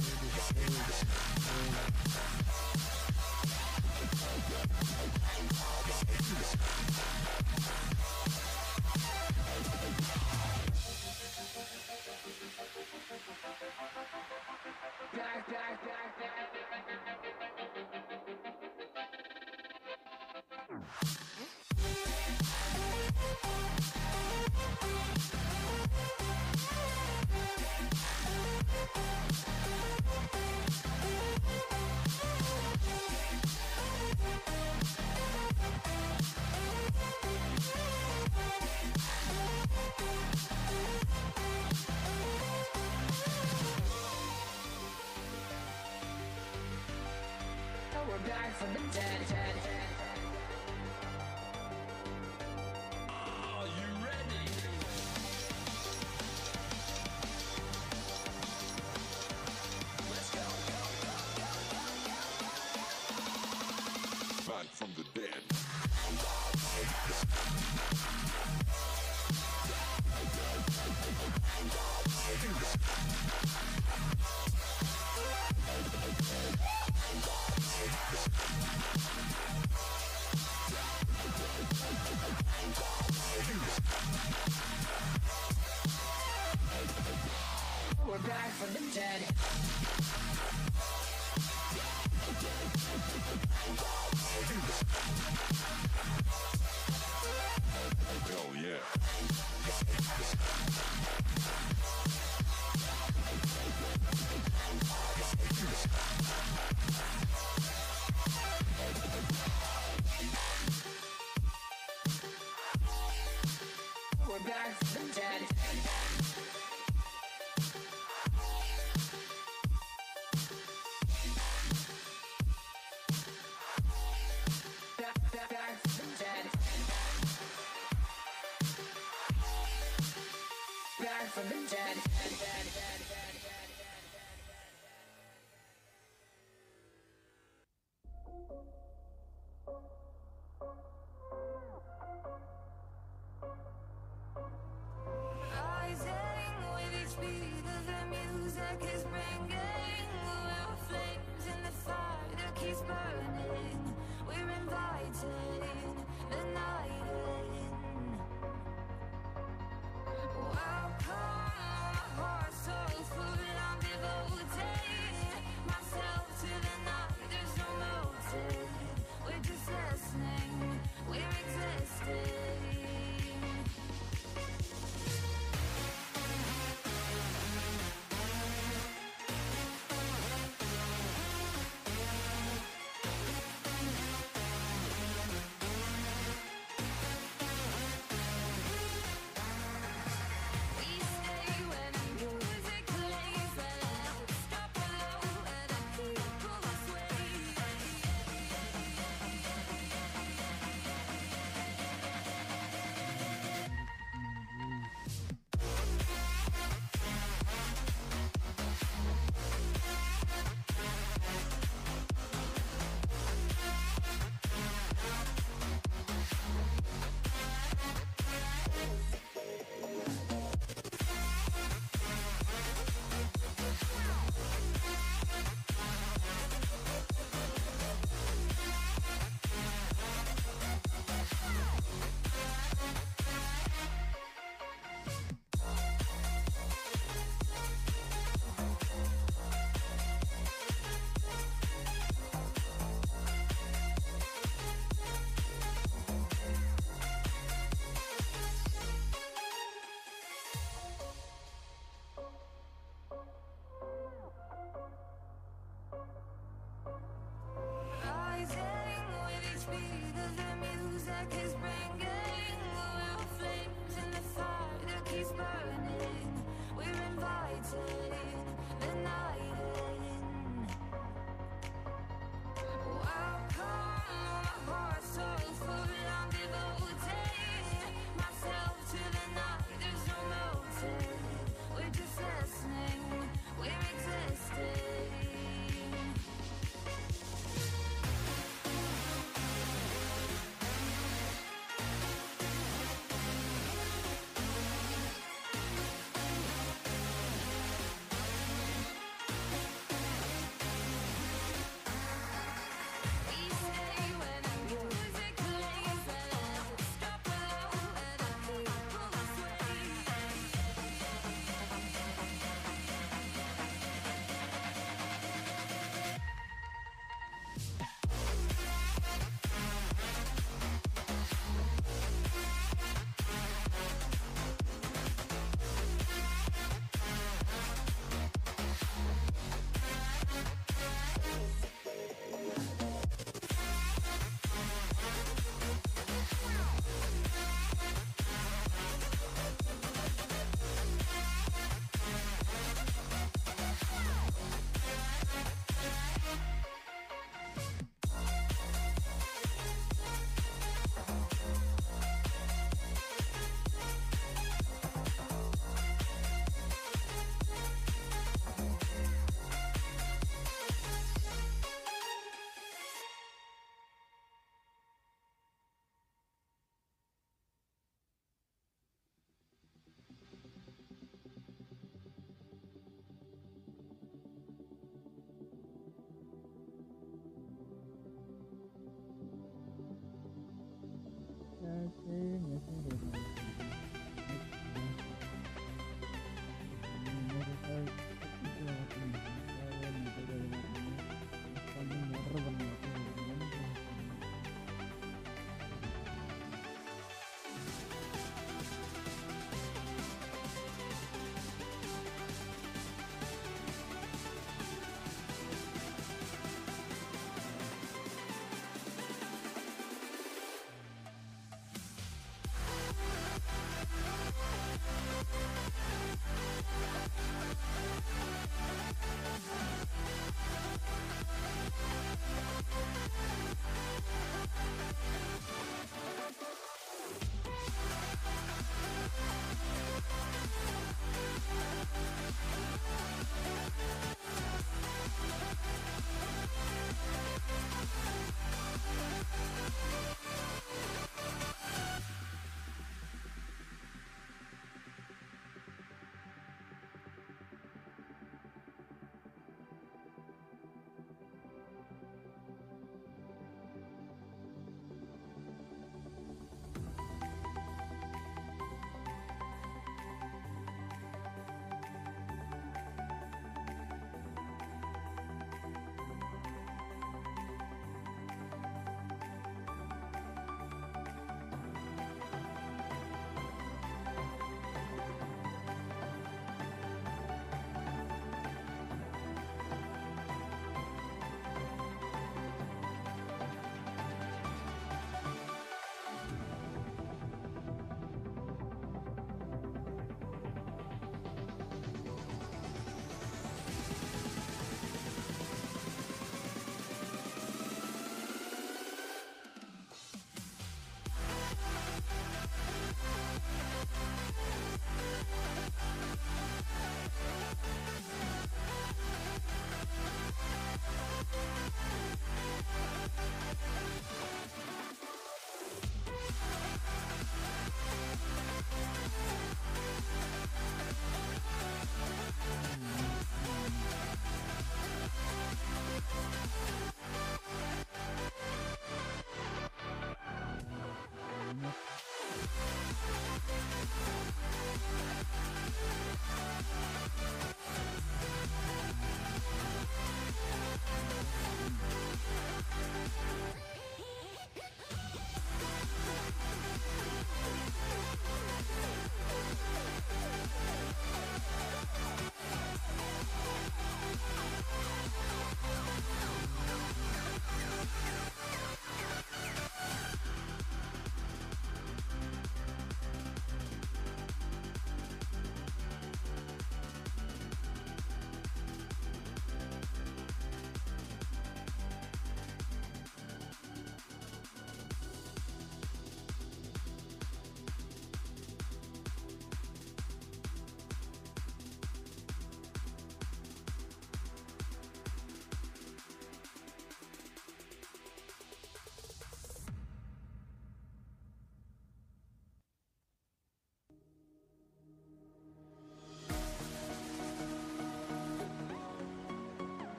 [SPEAKER 5] We're back from the dead.
[SPEAKER 6] Are you ready? Let's
[SPEAKER 1] back from the dead.
[SPEAKER 5] We're back from the dead.
[SPEAKER 1] Hell yeah.
[SPEAKER 5] We're back from the dead. Back from the dead. Back from the dead.
[SPEAKER 3] Rising with each beat of the music is bringing real flames in the fire that keeps burning. We're inviting the night in. Welcome, my heart's so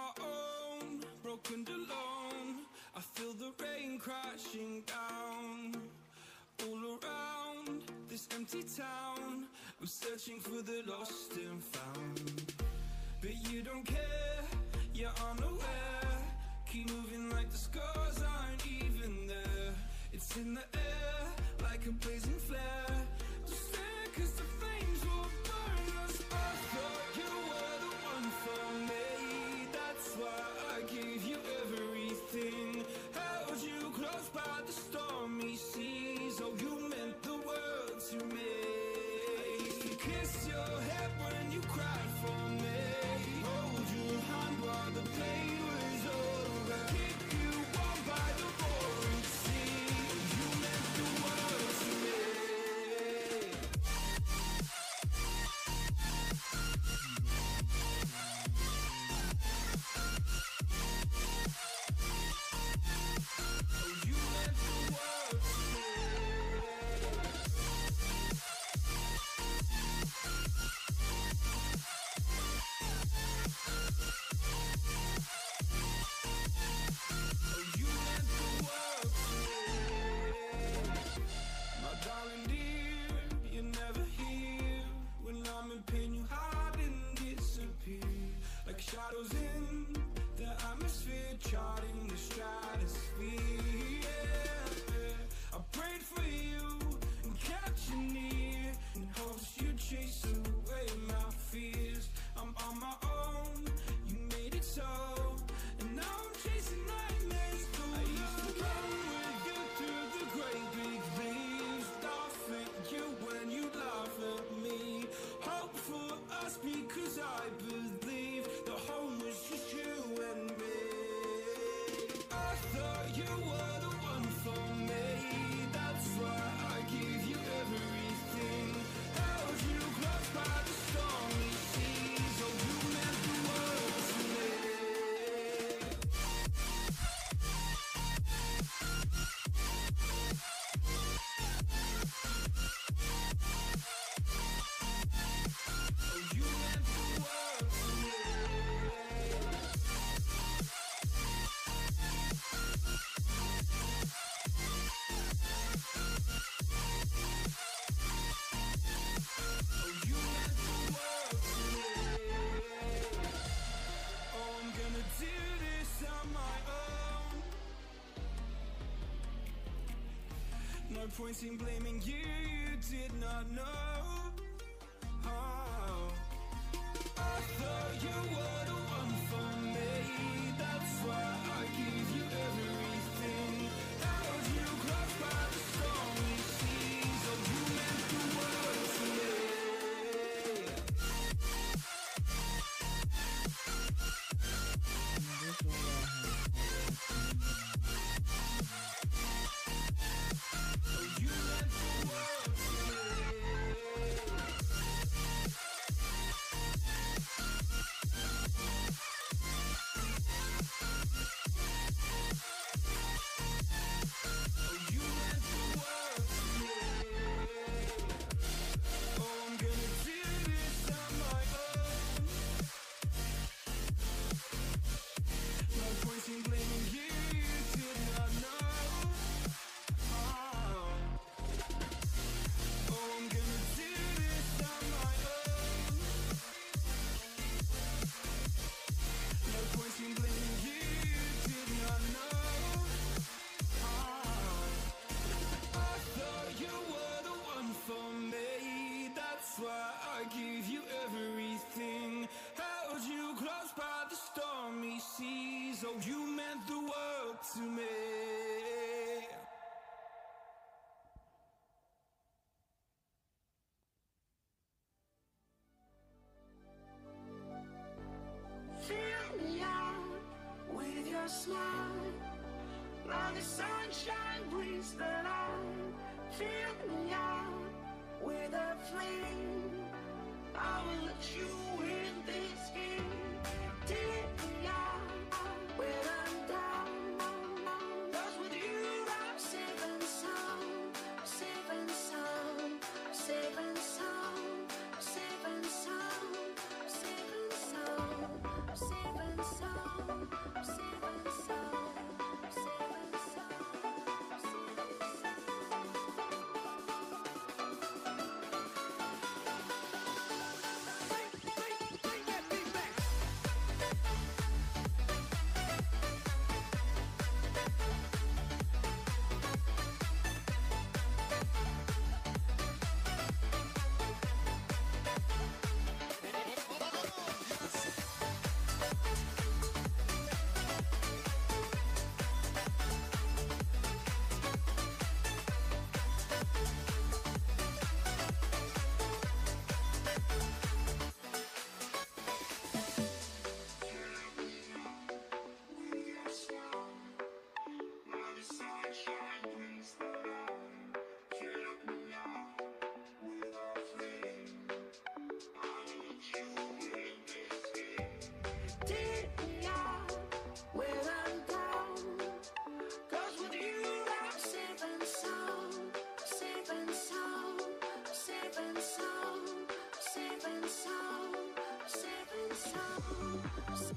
[SPEAKER 1] my own, broken alone. I feel the rain crashing down all around this empty town. I'm searching for the lost and found, but you don't care, you're unaware. Keep moving like the scars aren't even there. It's in the air like a blazing flare. Just stare 'cause the flames will burn us. I thought you were the one for me. That's why I gave you everything. Held you close by the stormy seas. Oh, you meant the world to me. I used to kiss your head when you cried for me. Hold your hand while the pain was over. Keep you warm by the roaring sea. You meant the world to me. Oh, you meant the world to me. Oh, you meant the world to me. My darling dear, you're never here. When I'm in pain, you hide and disappear. Like shadows in the atmosphere, charting the stratosphere. Yeah. I prayed for you and kept you near, in hopes you'd chase away my fears. I'm on my own, you made it so, and now I'm chasing nightmares through. I used to run with you through the great big leaves, laugh at you when you laugh at me. Hope for us because I believe the home was just you and me. I thought you were the one for me. That's why I gave you everything. Held you close by the stormy seas. Oh, you meant the world to me. Oh, you meant the world to me. Oh, you meant the world to me. Oh, I'm gonna do this on my own. No point in blaming you, you did not know. Oh, I thought you were the one for me. That's why I gave you everything. Held you close by the stormy seas. Oh, you meant the world to me. Oh, you meant the world to me. Oh, you meant the world to me. Oh, I'm gonna do this on my own. No point in blaming you, you did not know. Oh, I'm gonna do this on my own. No point in blaming you, you did not know. I thought you were the one for me. That's why I gave you everything. Held you close by the stormy seas. Oh, you meant the world to me.
[SPEAKER 3] Fill me out with your smile. Now the sunshine brings the light. Fill me out with a flame. I will let you in this game. Take me out when I'm down. 'Cause with you I'm safe and sound. Safe and sound. Safe and sound. Safe and sound. Safe and sound. Safe and sound.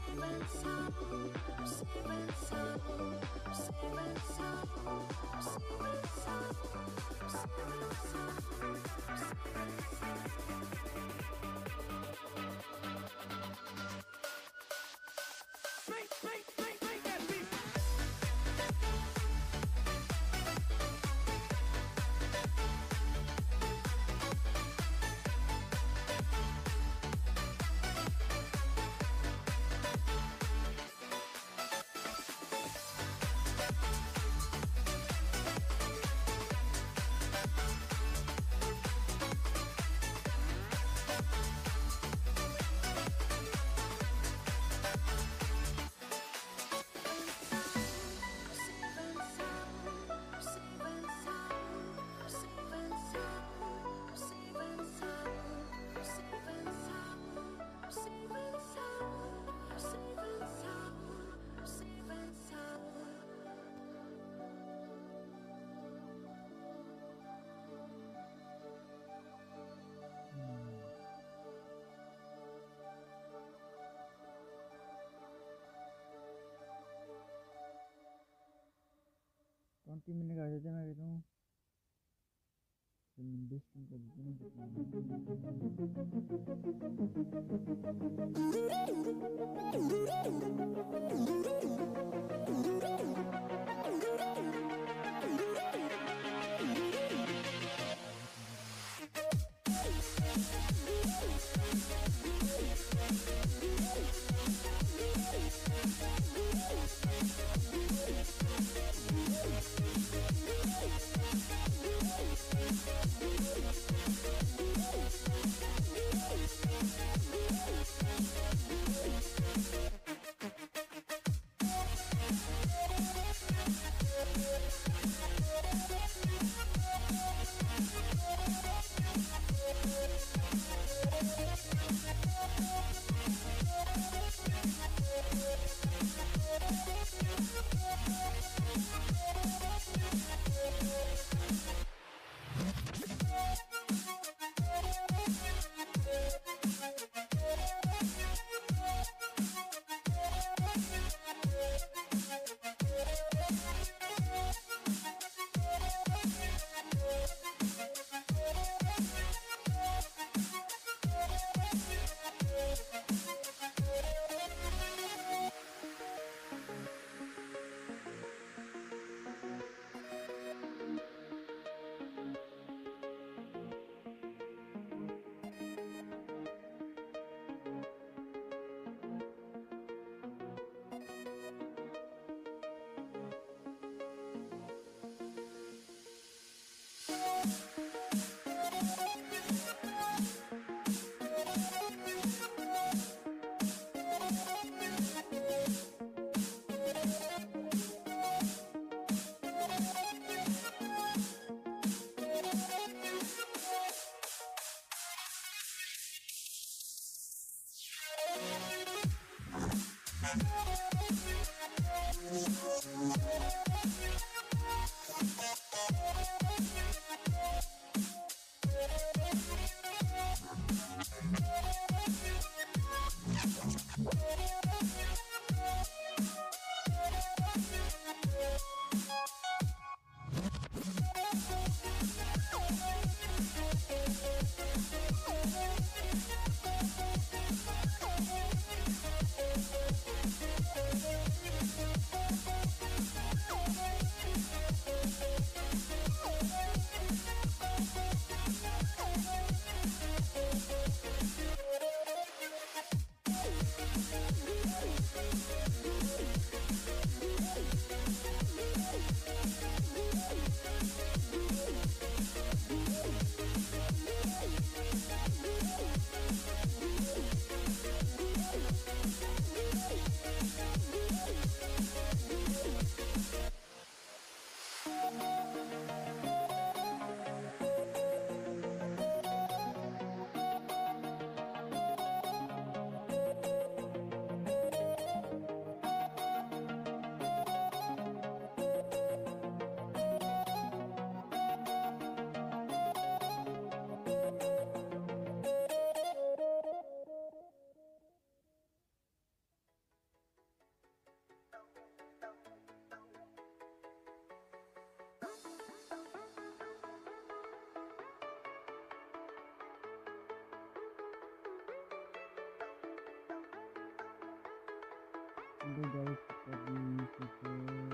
[SPEAKER 2] 20 minute आ जाते मैं कहता हूँ distance कर udah guys kita di situ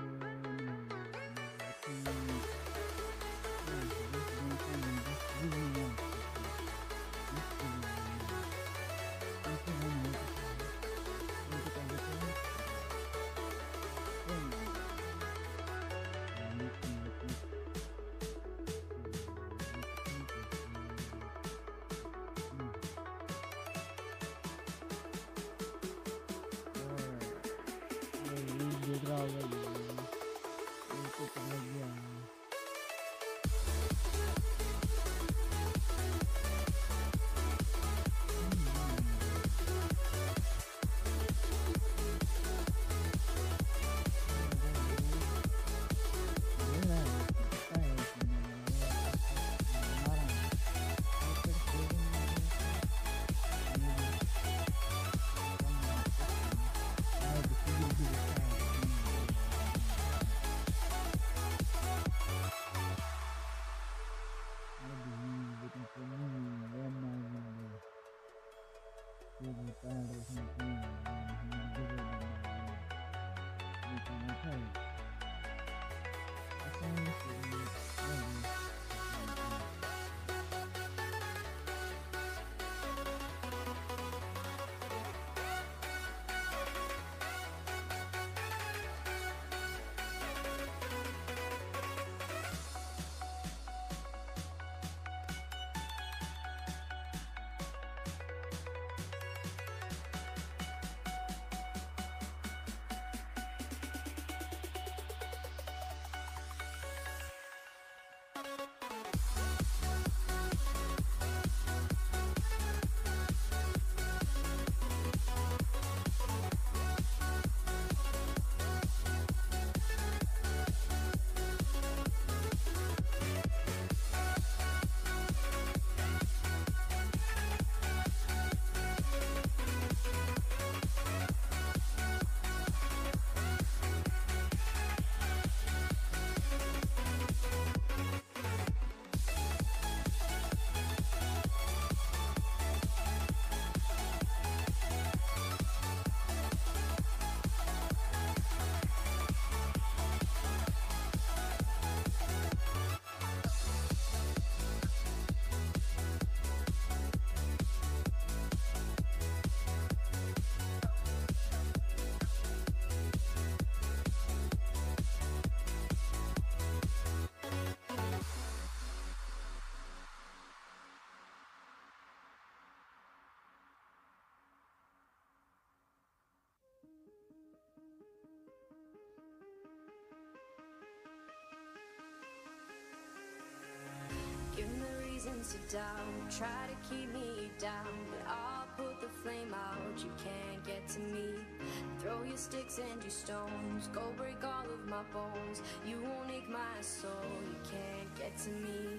[SPEAKER 7] Give me reasons to doubt, try to keep me down, but I'll put the flame out, you can't get to me. Throw your sticks and your stones, go break all of my bones, you won't ache my soul, you can't get to me.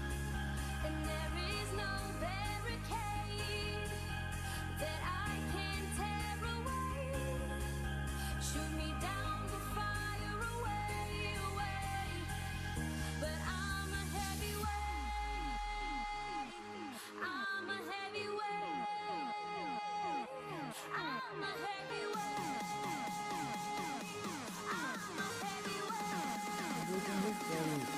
[SPEAKER 7] And there is no barricade that I can tear away. Shoot me down to fire away, away. But I'm a heavyweight. I'm a heavyweight. I'm a heavyweight. I'm a heavyweight.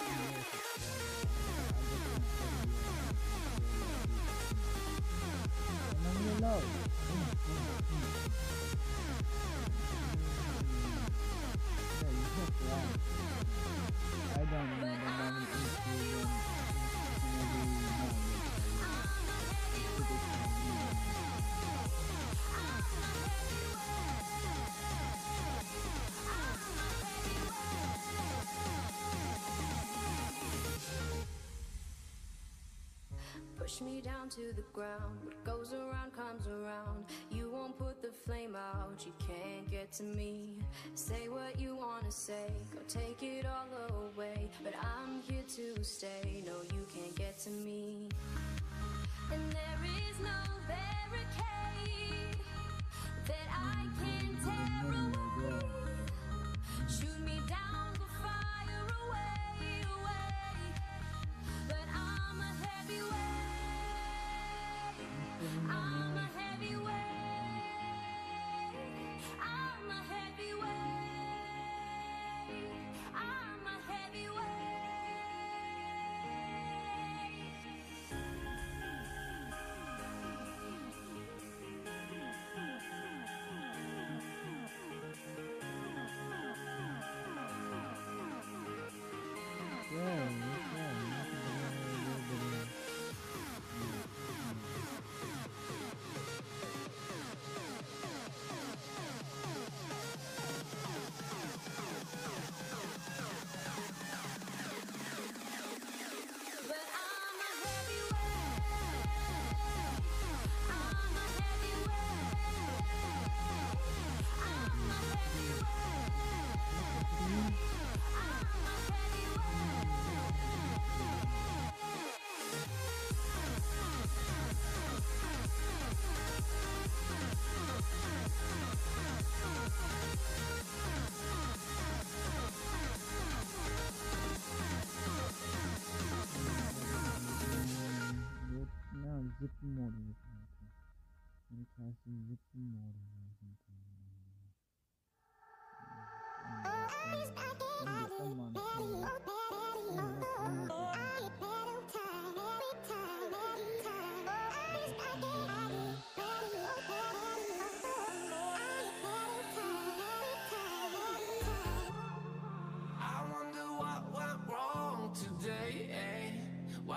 [SPEAKER 2] I don't know the money
[SPEAKER 7] Push me down to the ground, what goes around comes around. You won't put the flame out, you can't get to me. Say what you wanna say, go take it all away, but I'm here to stay, no you can't get to me. And there is no barricade that I can tear away. Shoot me down, go fire away, away. But I'm a heavyweight. I'm a heavyweight. I'm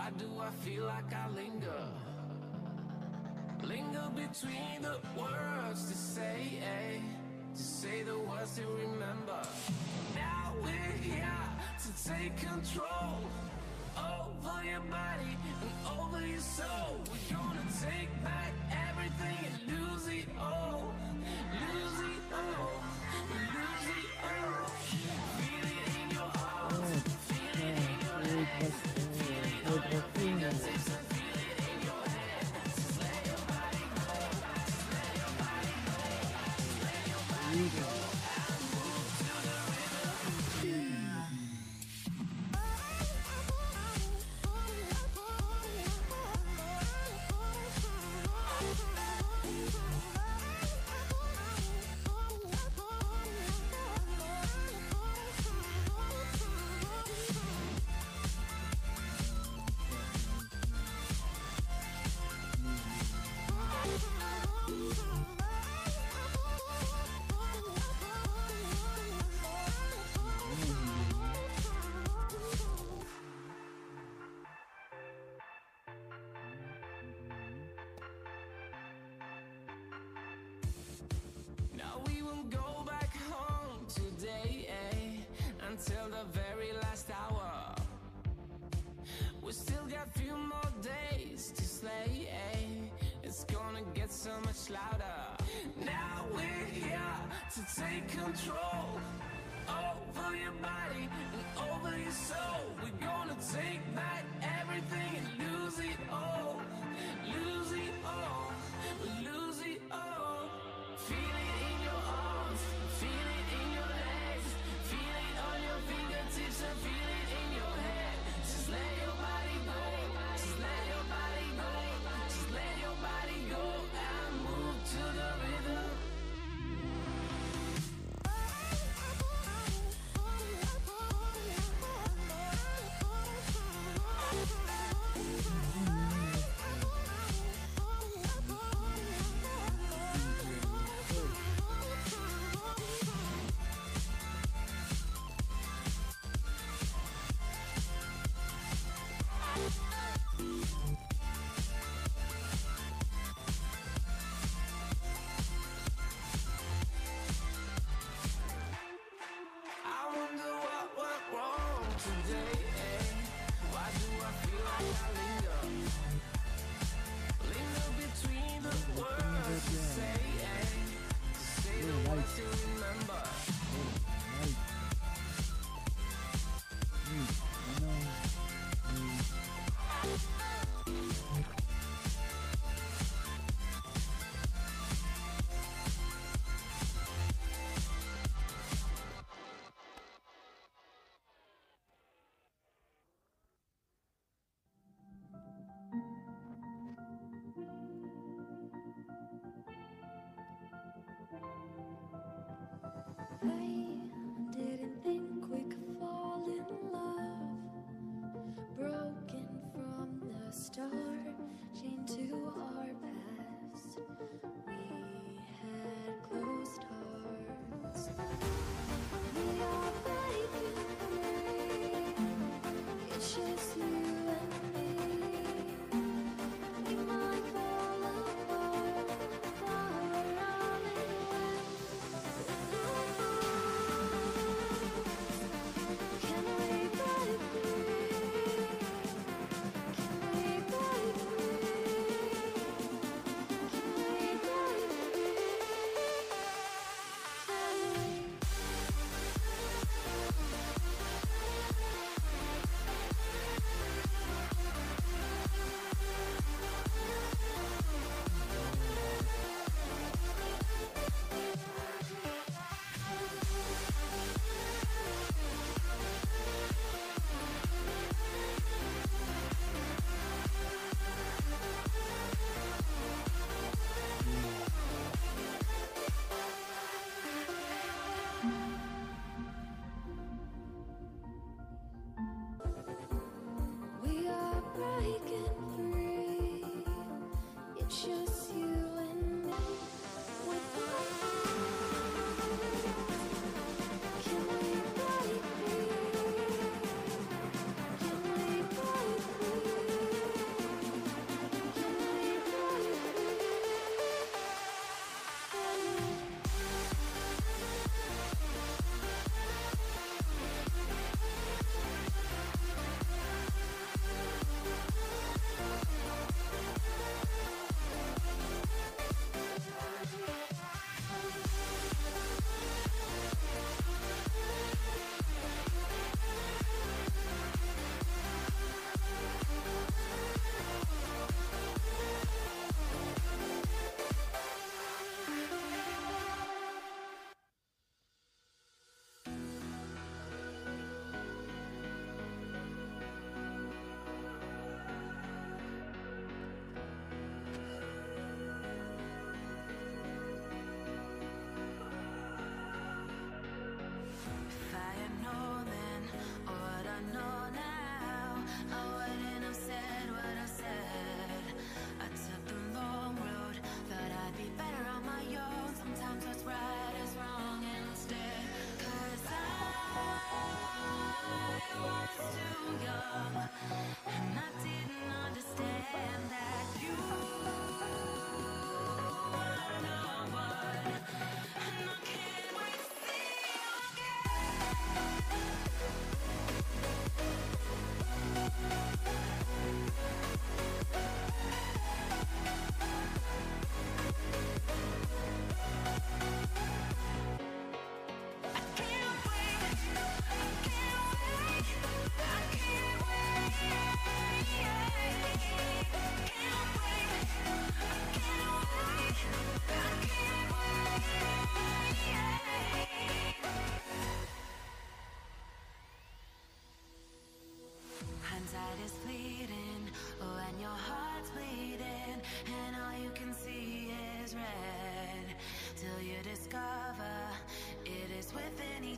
[SPEAKER 1] Why do I feel like I linger? Linger between the words to say the words to remember. Now we're here to take control over your body and over your soul. We're gonna take back everything and lose it all. Lose it all. Lose it all. Feel it in your arms. Feel it in your legs. Feel it on your fingertips and feel it in your head. Just let your body go. Just let your body go. Just let your body go. And move to the rhythm. Now we won't go back home today, until the very last hour. We still got few more days to slay, it's gonna get so much louder. Now we're here to take control over your body and over your soul. We're gonna take back everything and lose it all. Lose it all. Lose it all. Feel it in your arms, feel it in your legs, feel it on your fingertips and feel it in your head. Just let your body go, just let your body go, just let your body go and move to the rhythm. I wonder what went wrong today, Why do I feel like I linger? Linger between the words to say the words to remember.
[SPEAKER 7] I didn't think we could fall in love. Broken from the start, chained to our past. We had closed hearts. We are breaking free. It's just you and me. We might fall apart while we're running away. Can we break free? Can we break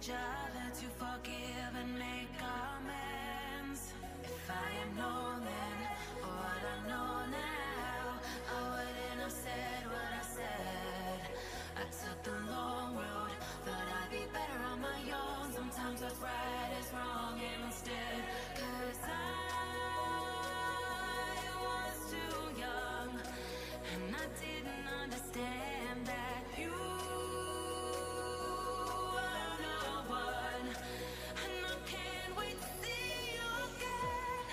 [SPEAKER 3] each other to forgive and make amends. If I had known then what I know now, I wouldn't have said what I said. I took the long road, thought I'd be better on my own. Sometimes what's right is wrong instead. 'Cause I was too young, and I didn't understand that you are the one. And I can't wait to see you again.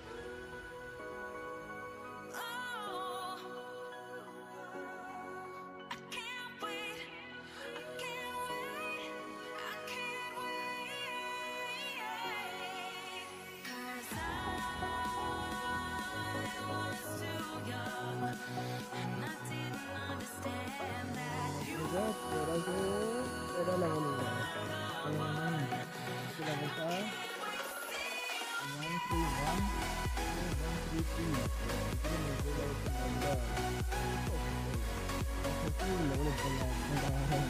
[SPEAKER 3] Oh, I can't wait. I can't wait. I can't wait. 'Cause I was too young, and I didn't understand that you
[SPEAKER 2] Guys, pera ko, pera lang ulit. Ayan na. Sila ba siya? 131, 133. Ito na sila ito ganda. Kasi sila ulit pala. Nagahan.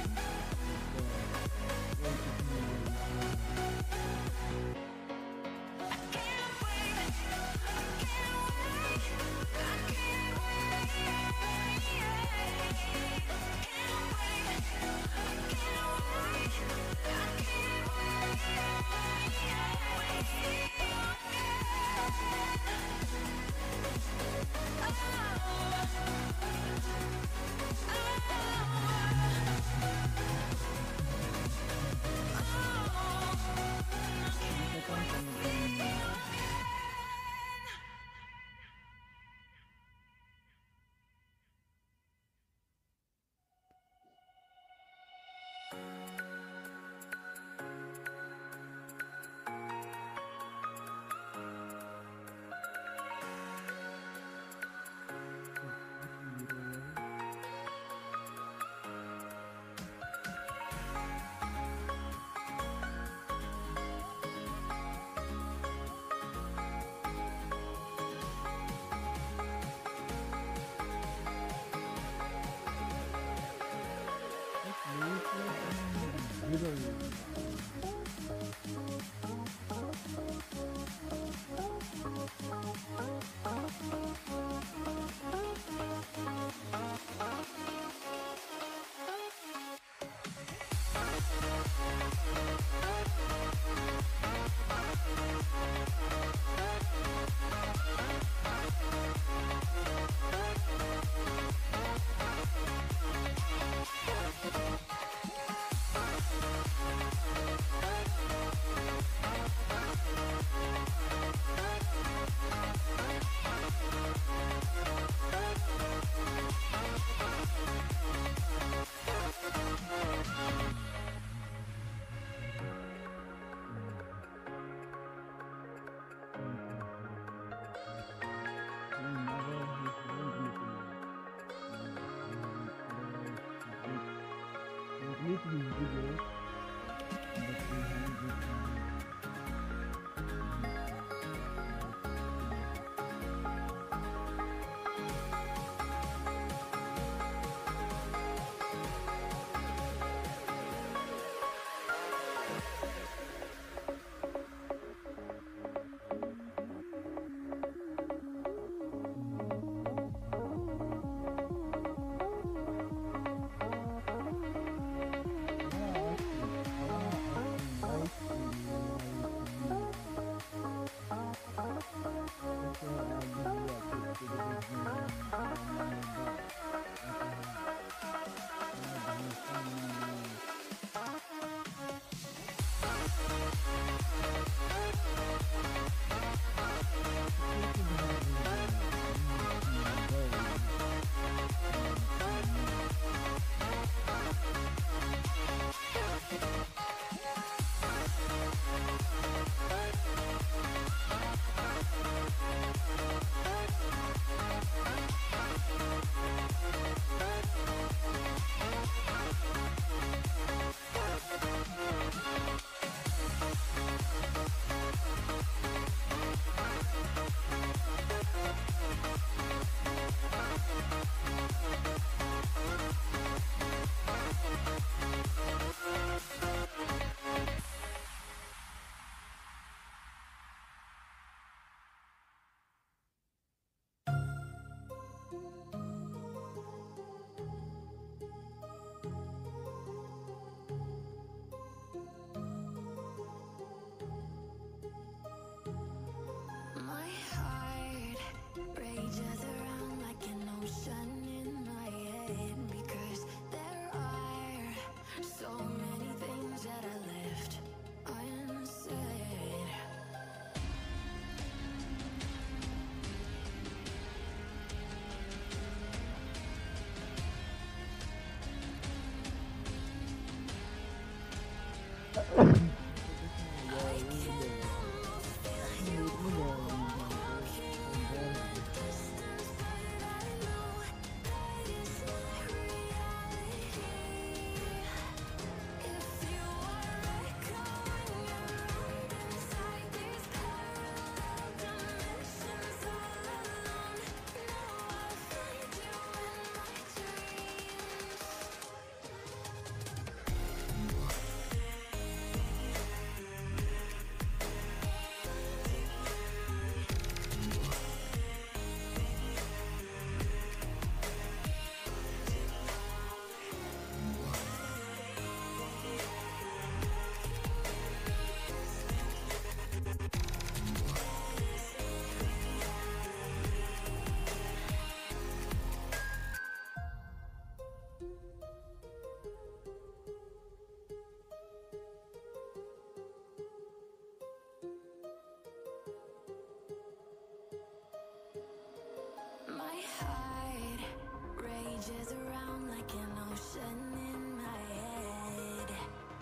[SPEAKER 7] My heart rages around like an ocean in my head.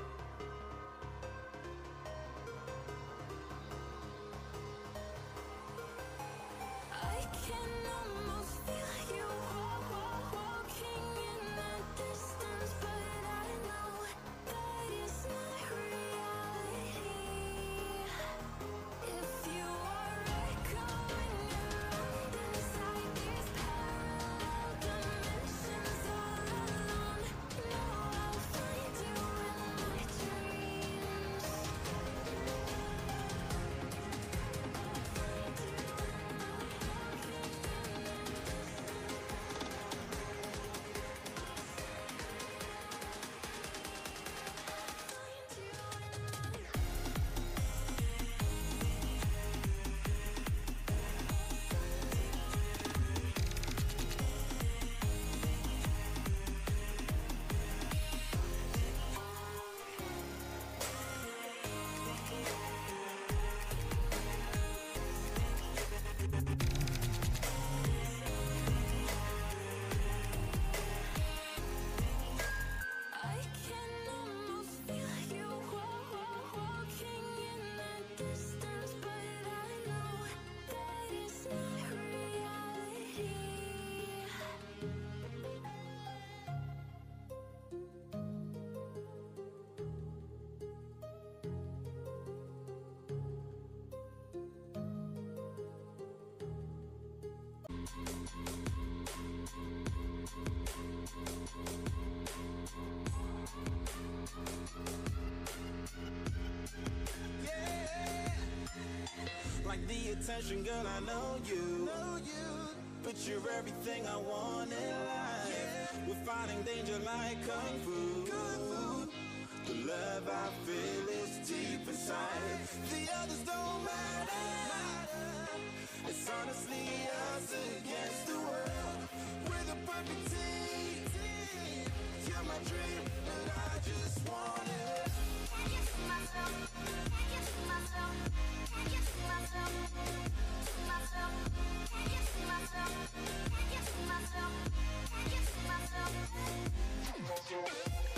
[SPEAKER 7] I can almost feel you walking in the distance, but I know that it's not reality. If you are echoing around inside these parallel dimensions all alone, know I'll find you in my dreams. I can almost feel you walking in the distance, but I know that it's not reality.
[SPEAKER 1] Like the attention, girl, I know you. But you're everything I want in life. We're fighting danger like kung fu. The love I feel is deep inside. The others don't matter. It's honestly us against the world. We're the perfect team. You're my dream, but I just want it.
[SPEAKER 4] Can't get to myself. Can't get to myself. Can't get to myself. To myself. Can't get to myself. Can't get to myself. Can't get to myself. To myself.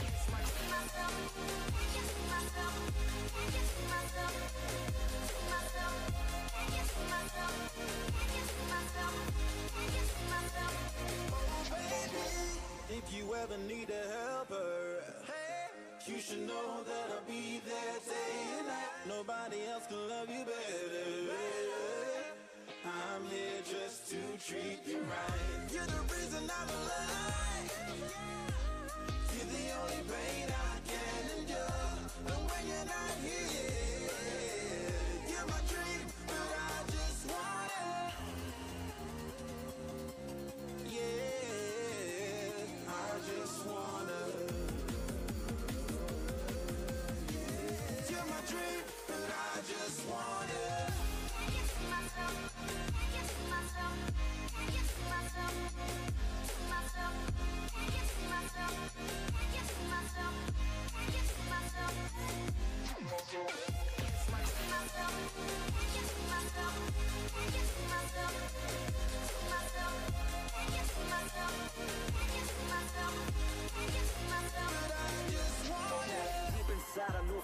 [SPEAKER 4] Can't get to myself. Can't get to myself. To myself. Can't get to myself. Can't get to myself. Can't get to myself.
[SPEAKER 1] If you ever need a helper, you should know that I'll be there day and night. Nobody else can love you better. I'm here just to treat you right. You're the reason I'm alive. You're the only pain I can endure. And when you're not here, you're my dream, but I just want it. Yeah, I just wanna. You're my dream, but I just want it.
[SPEAKER 4] Can't get to myself. Can't get to myself. Can't get to myself. To myself. Can't get to myself. Can't get to myself.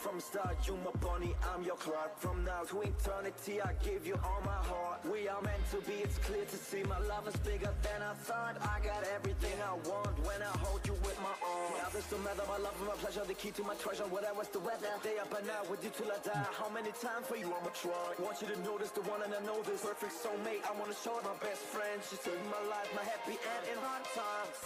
[SPEAKER 8] from the start, you my bunny, I'm your Clark. From now to eternity, I give you all my heart. We are meant to be, it's clear to see. My love is bigger than I thought. I got everything I want when I hold you with my arms. Now this don't matter, my love and my pleasure, the key to my treasure. Whatever's the weather, day up and out with you till I die. How many times for you I'ma try? Want you to notice the one and I know this perfect soulmate. I wanna show it my best friend. She's in my life, my happy and in hard times.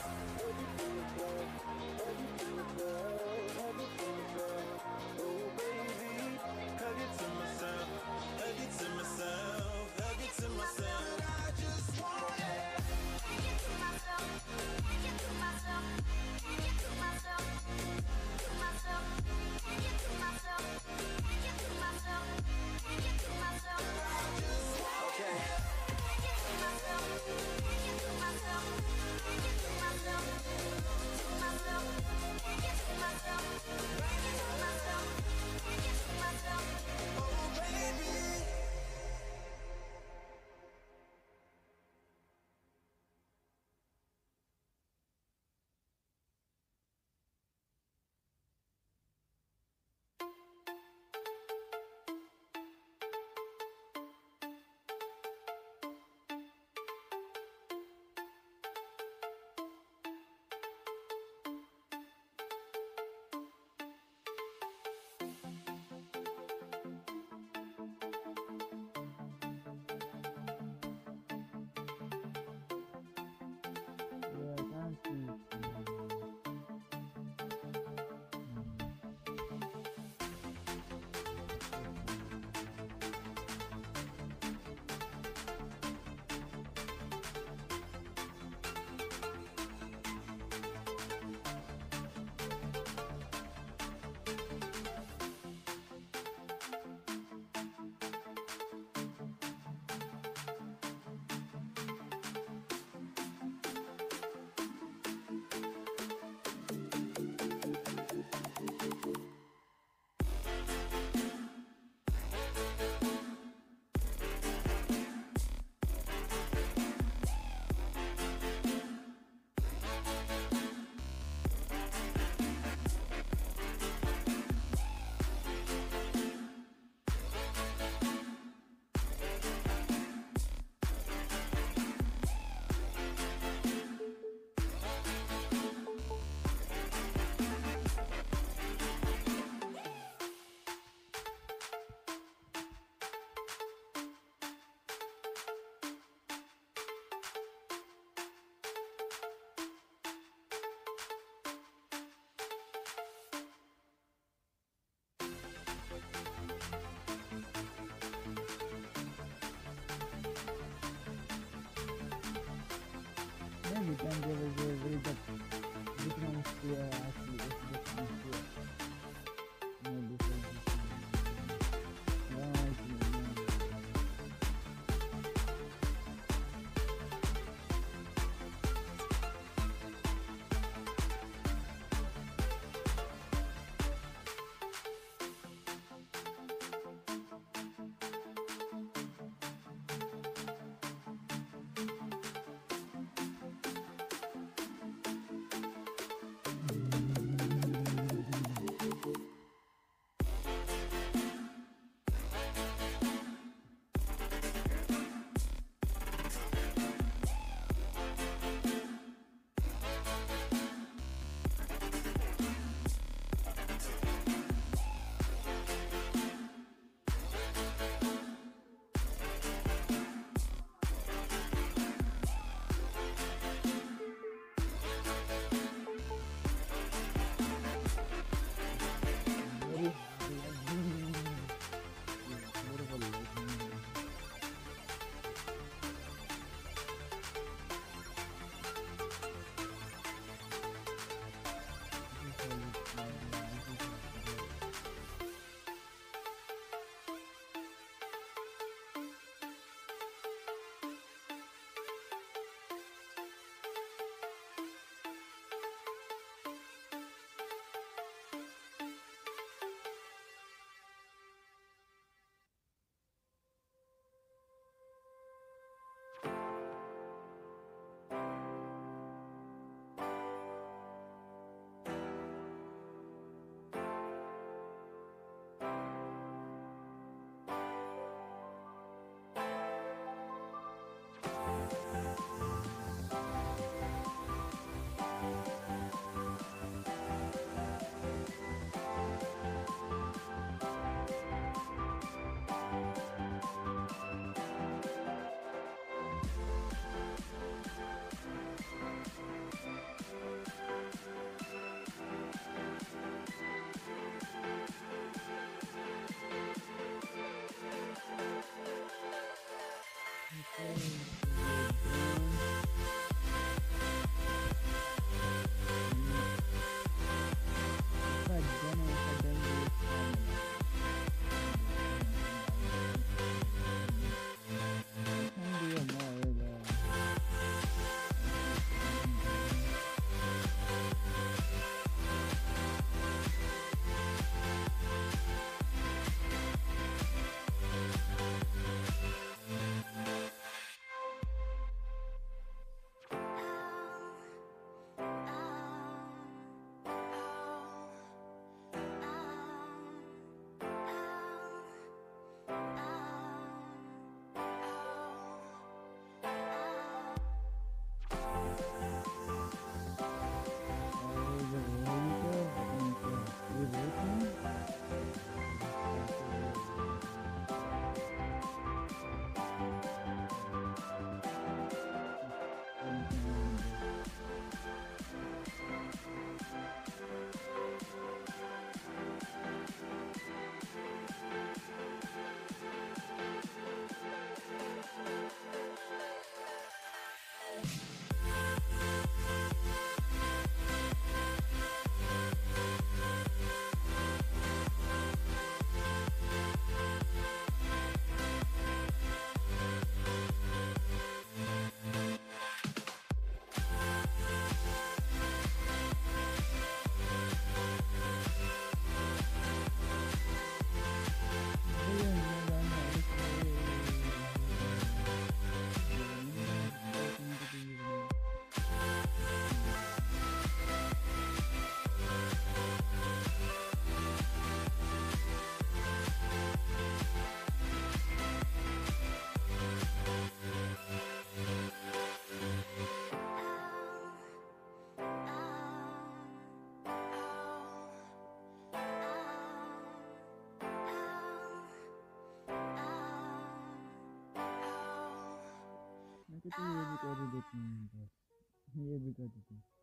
[SPEAKER 2] kita ये भी कर देते हैं बस ये भी कर देते हैं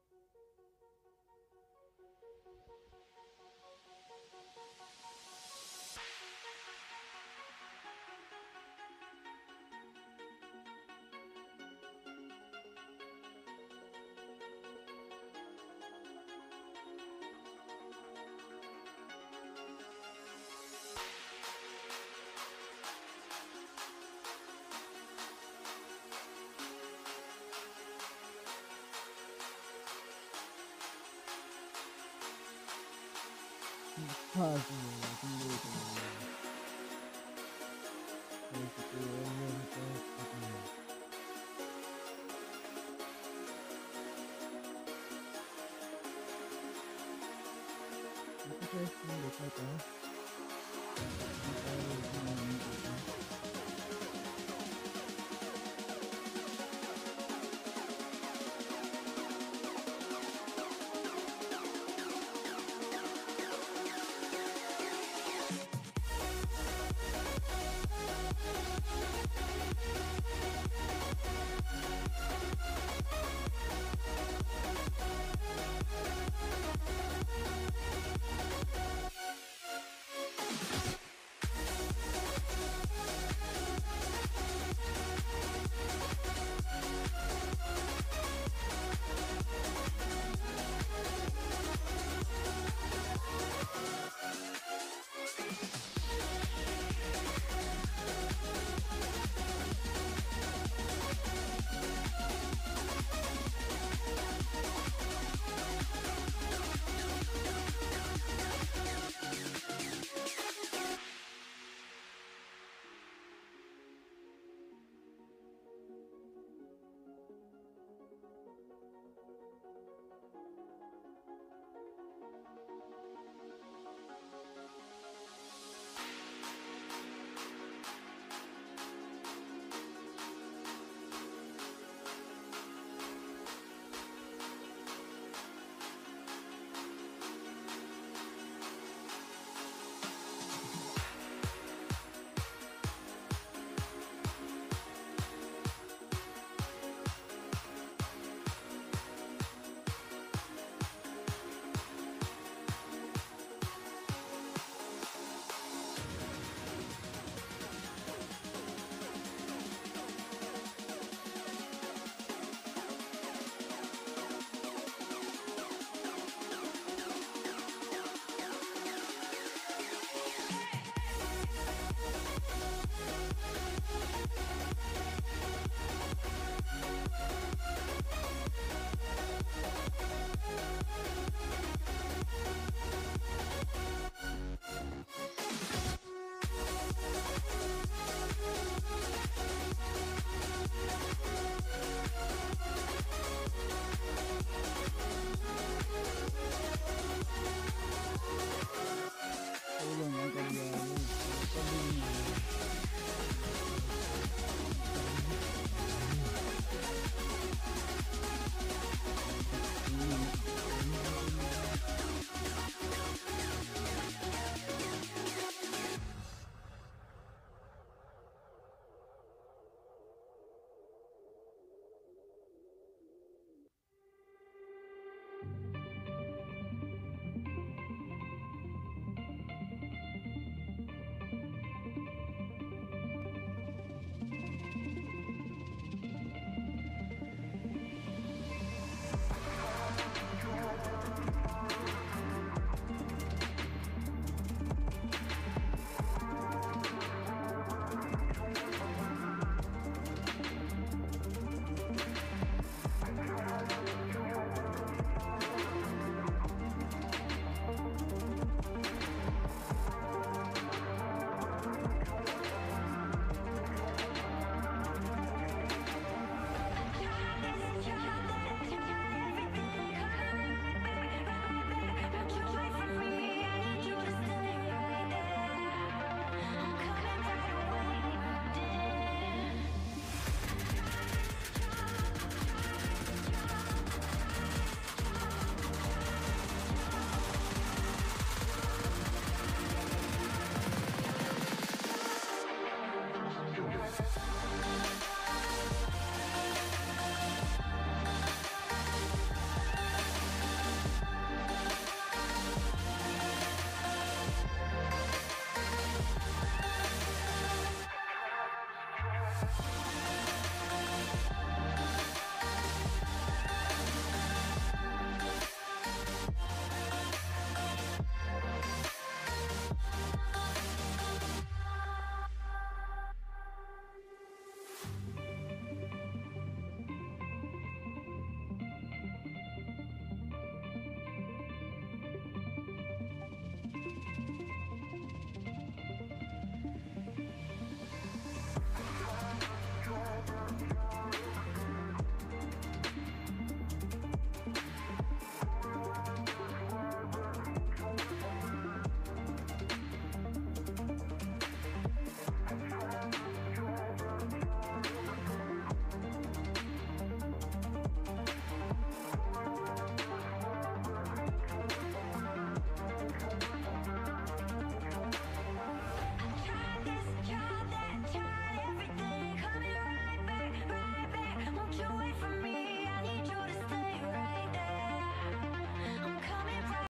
[SPEAKER 2] खास नहीं है तुम लोग को ऐसे तो मेरे पास पता नहीं मुझे तो इसमें देखा था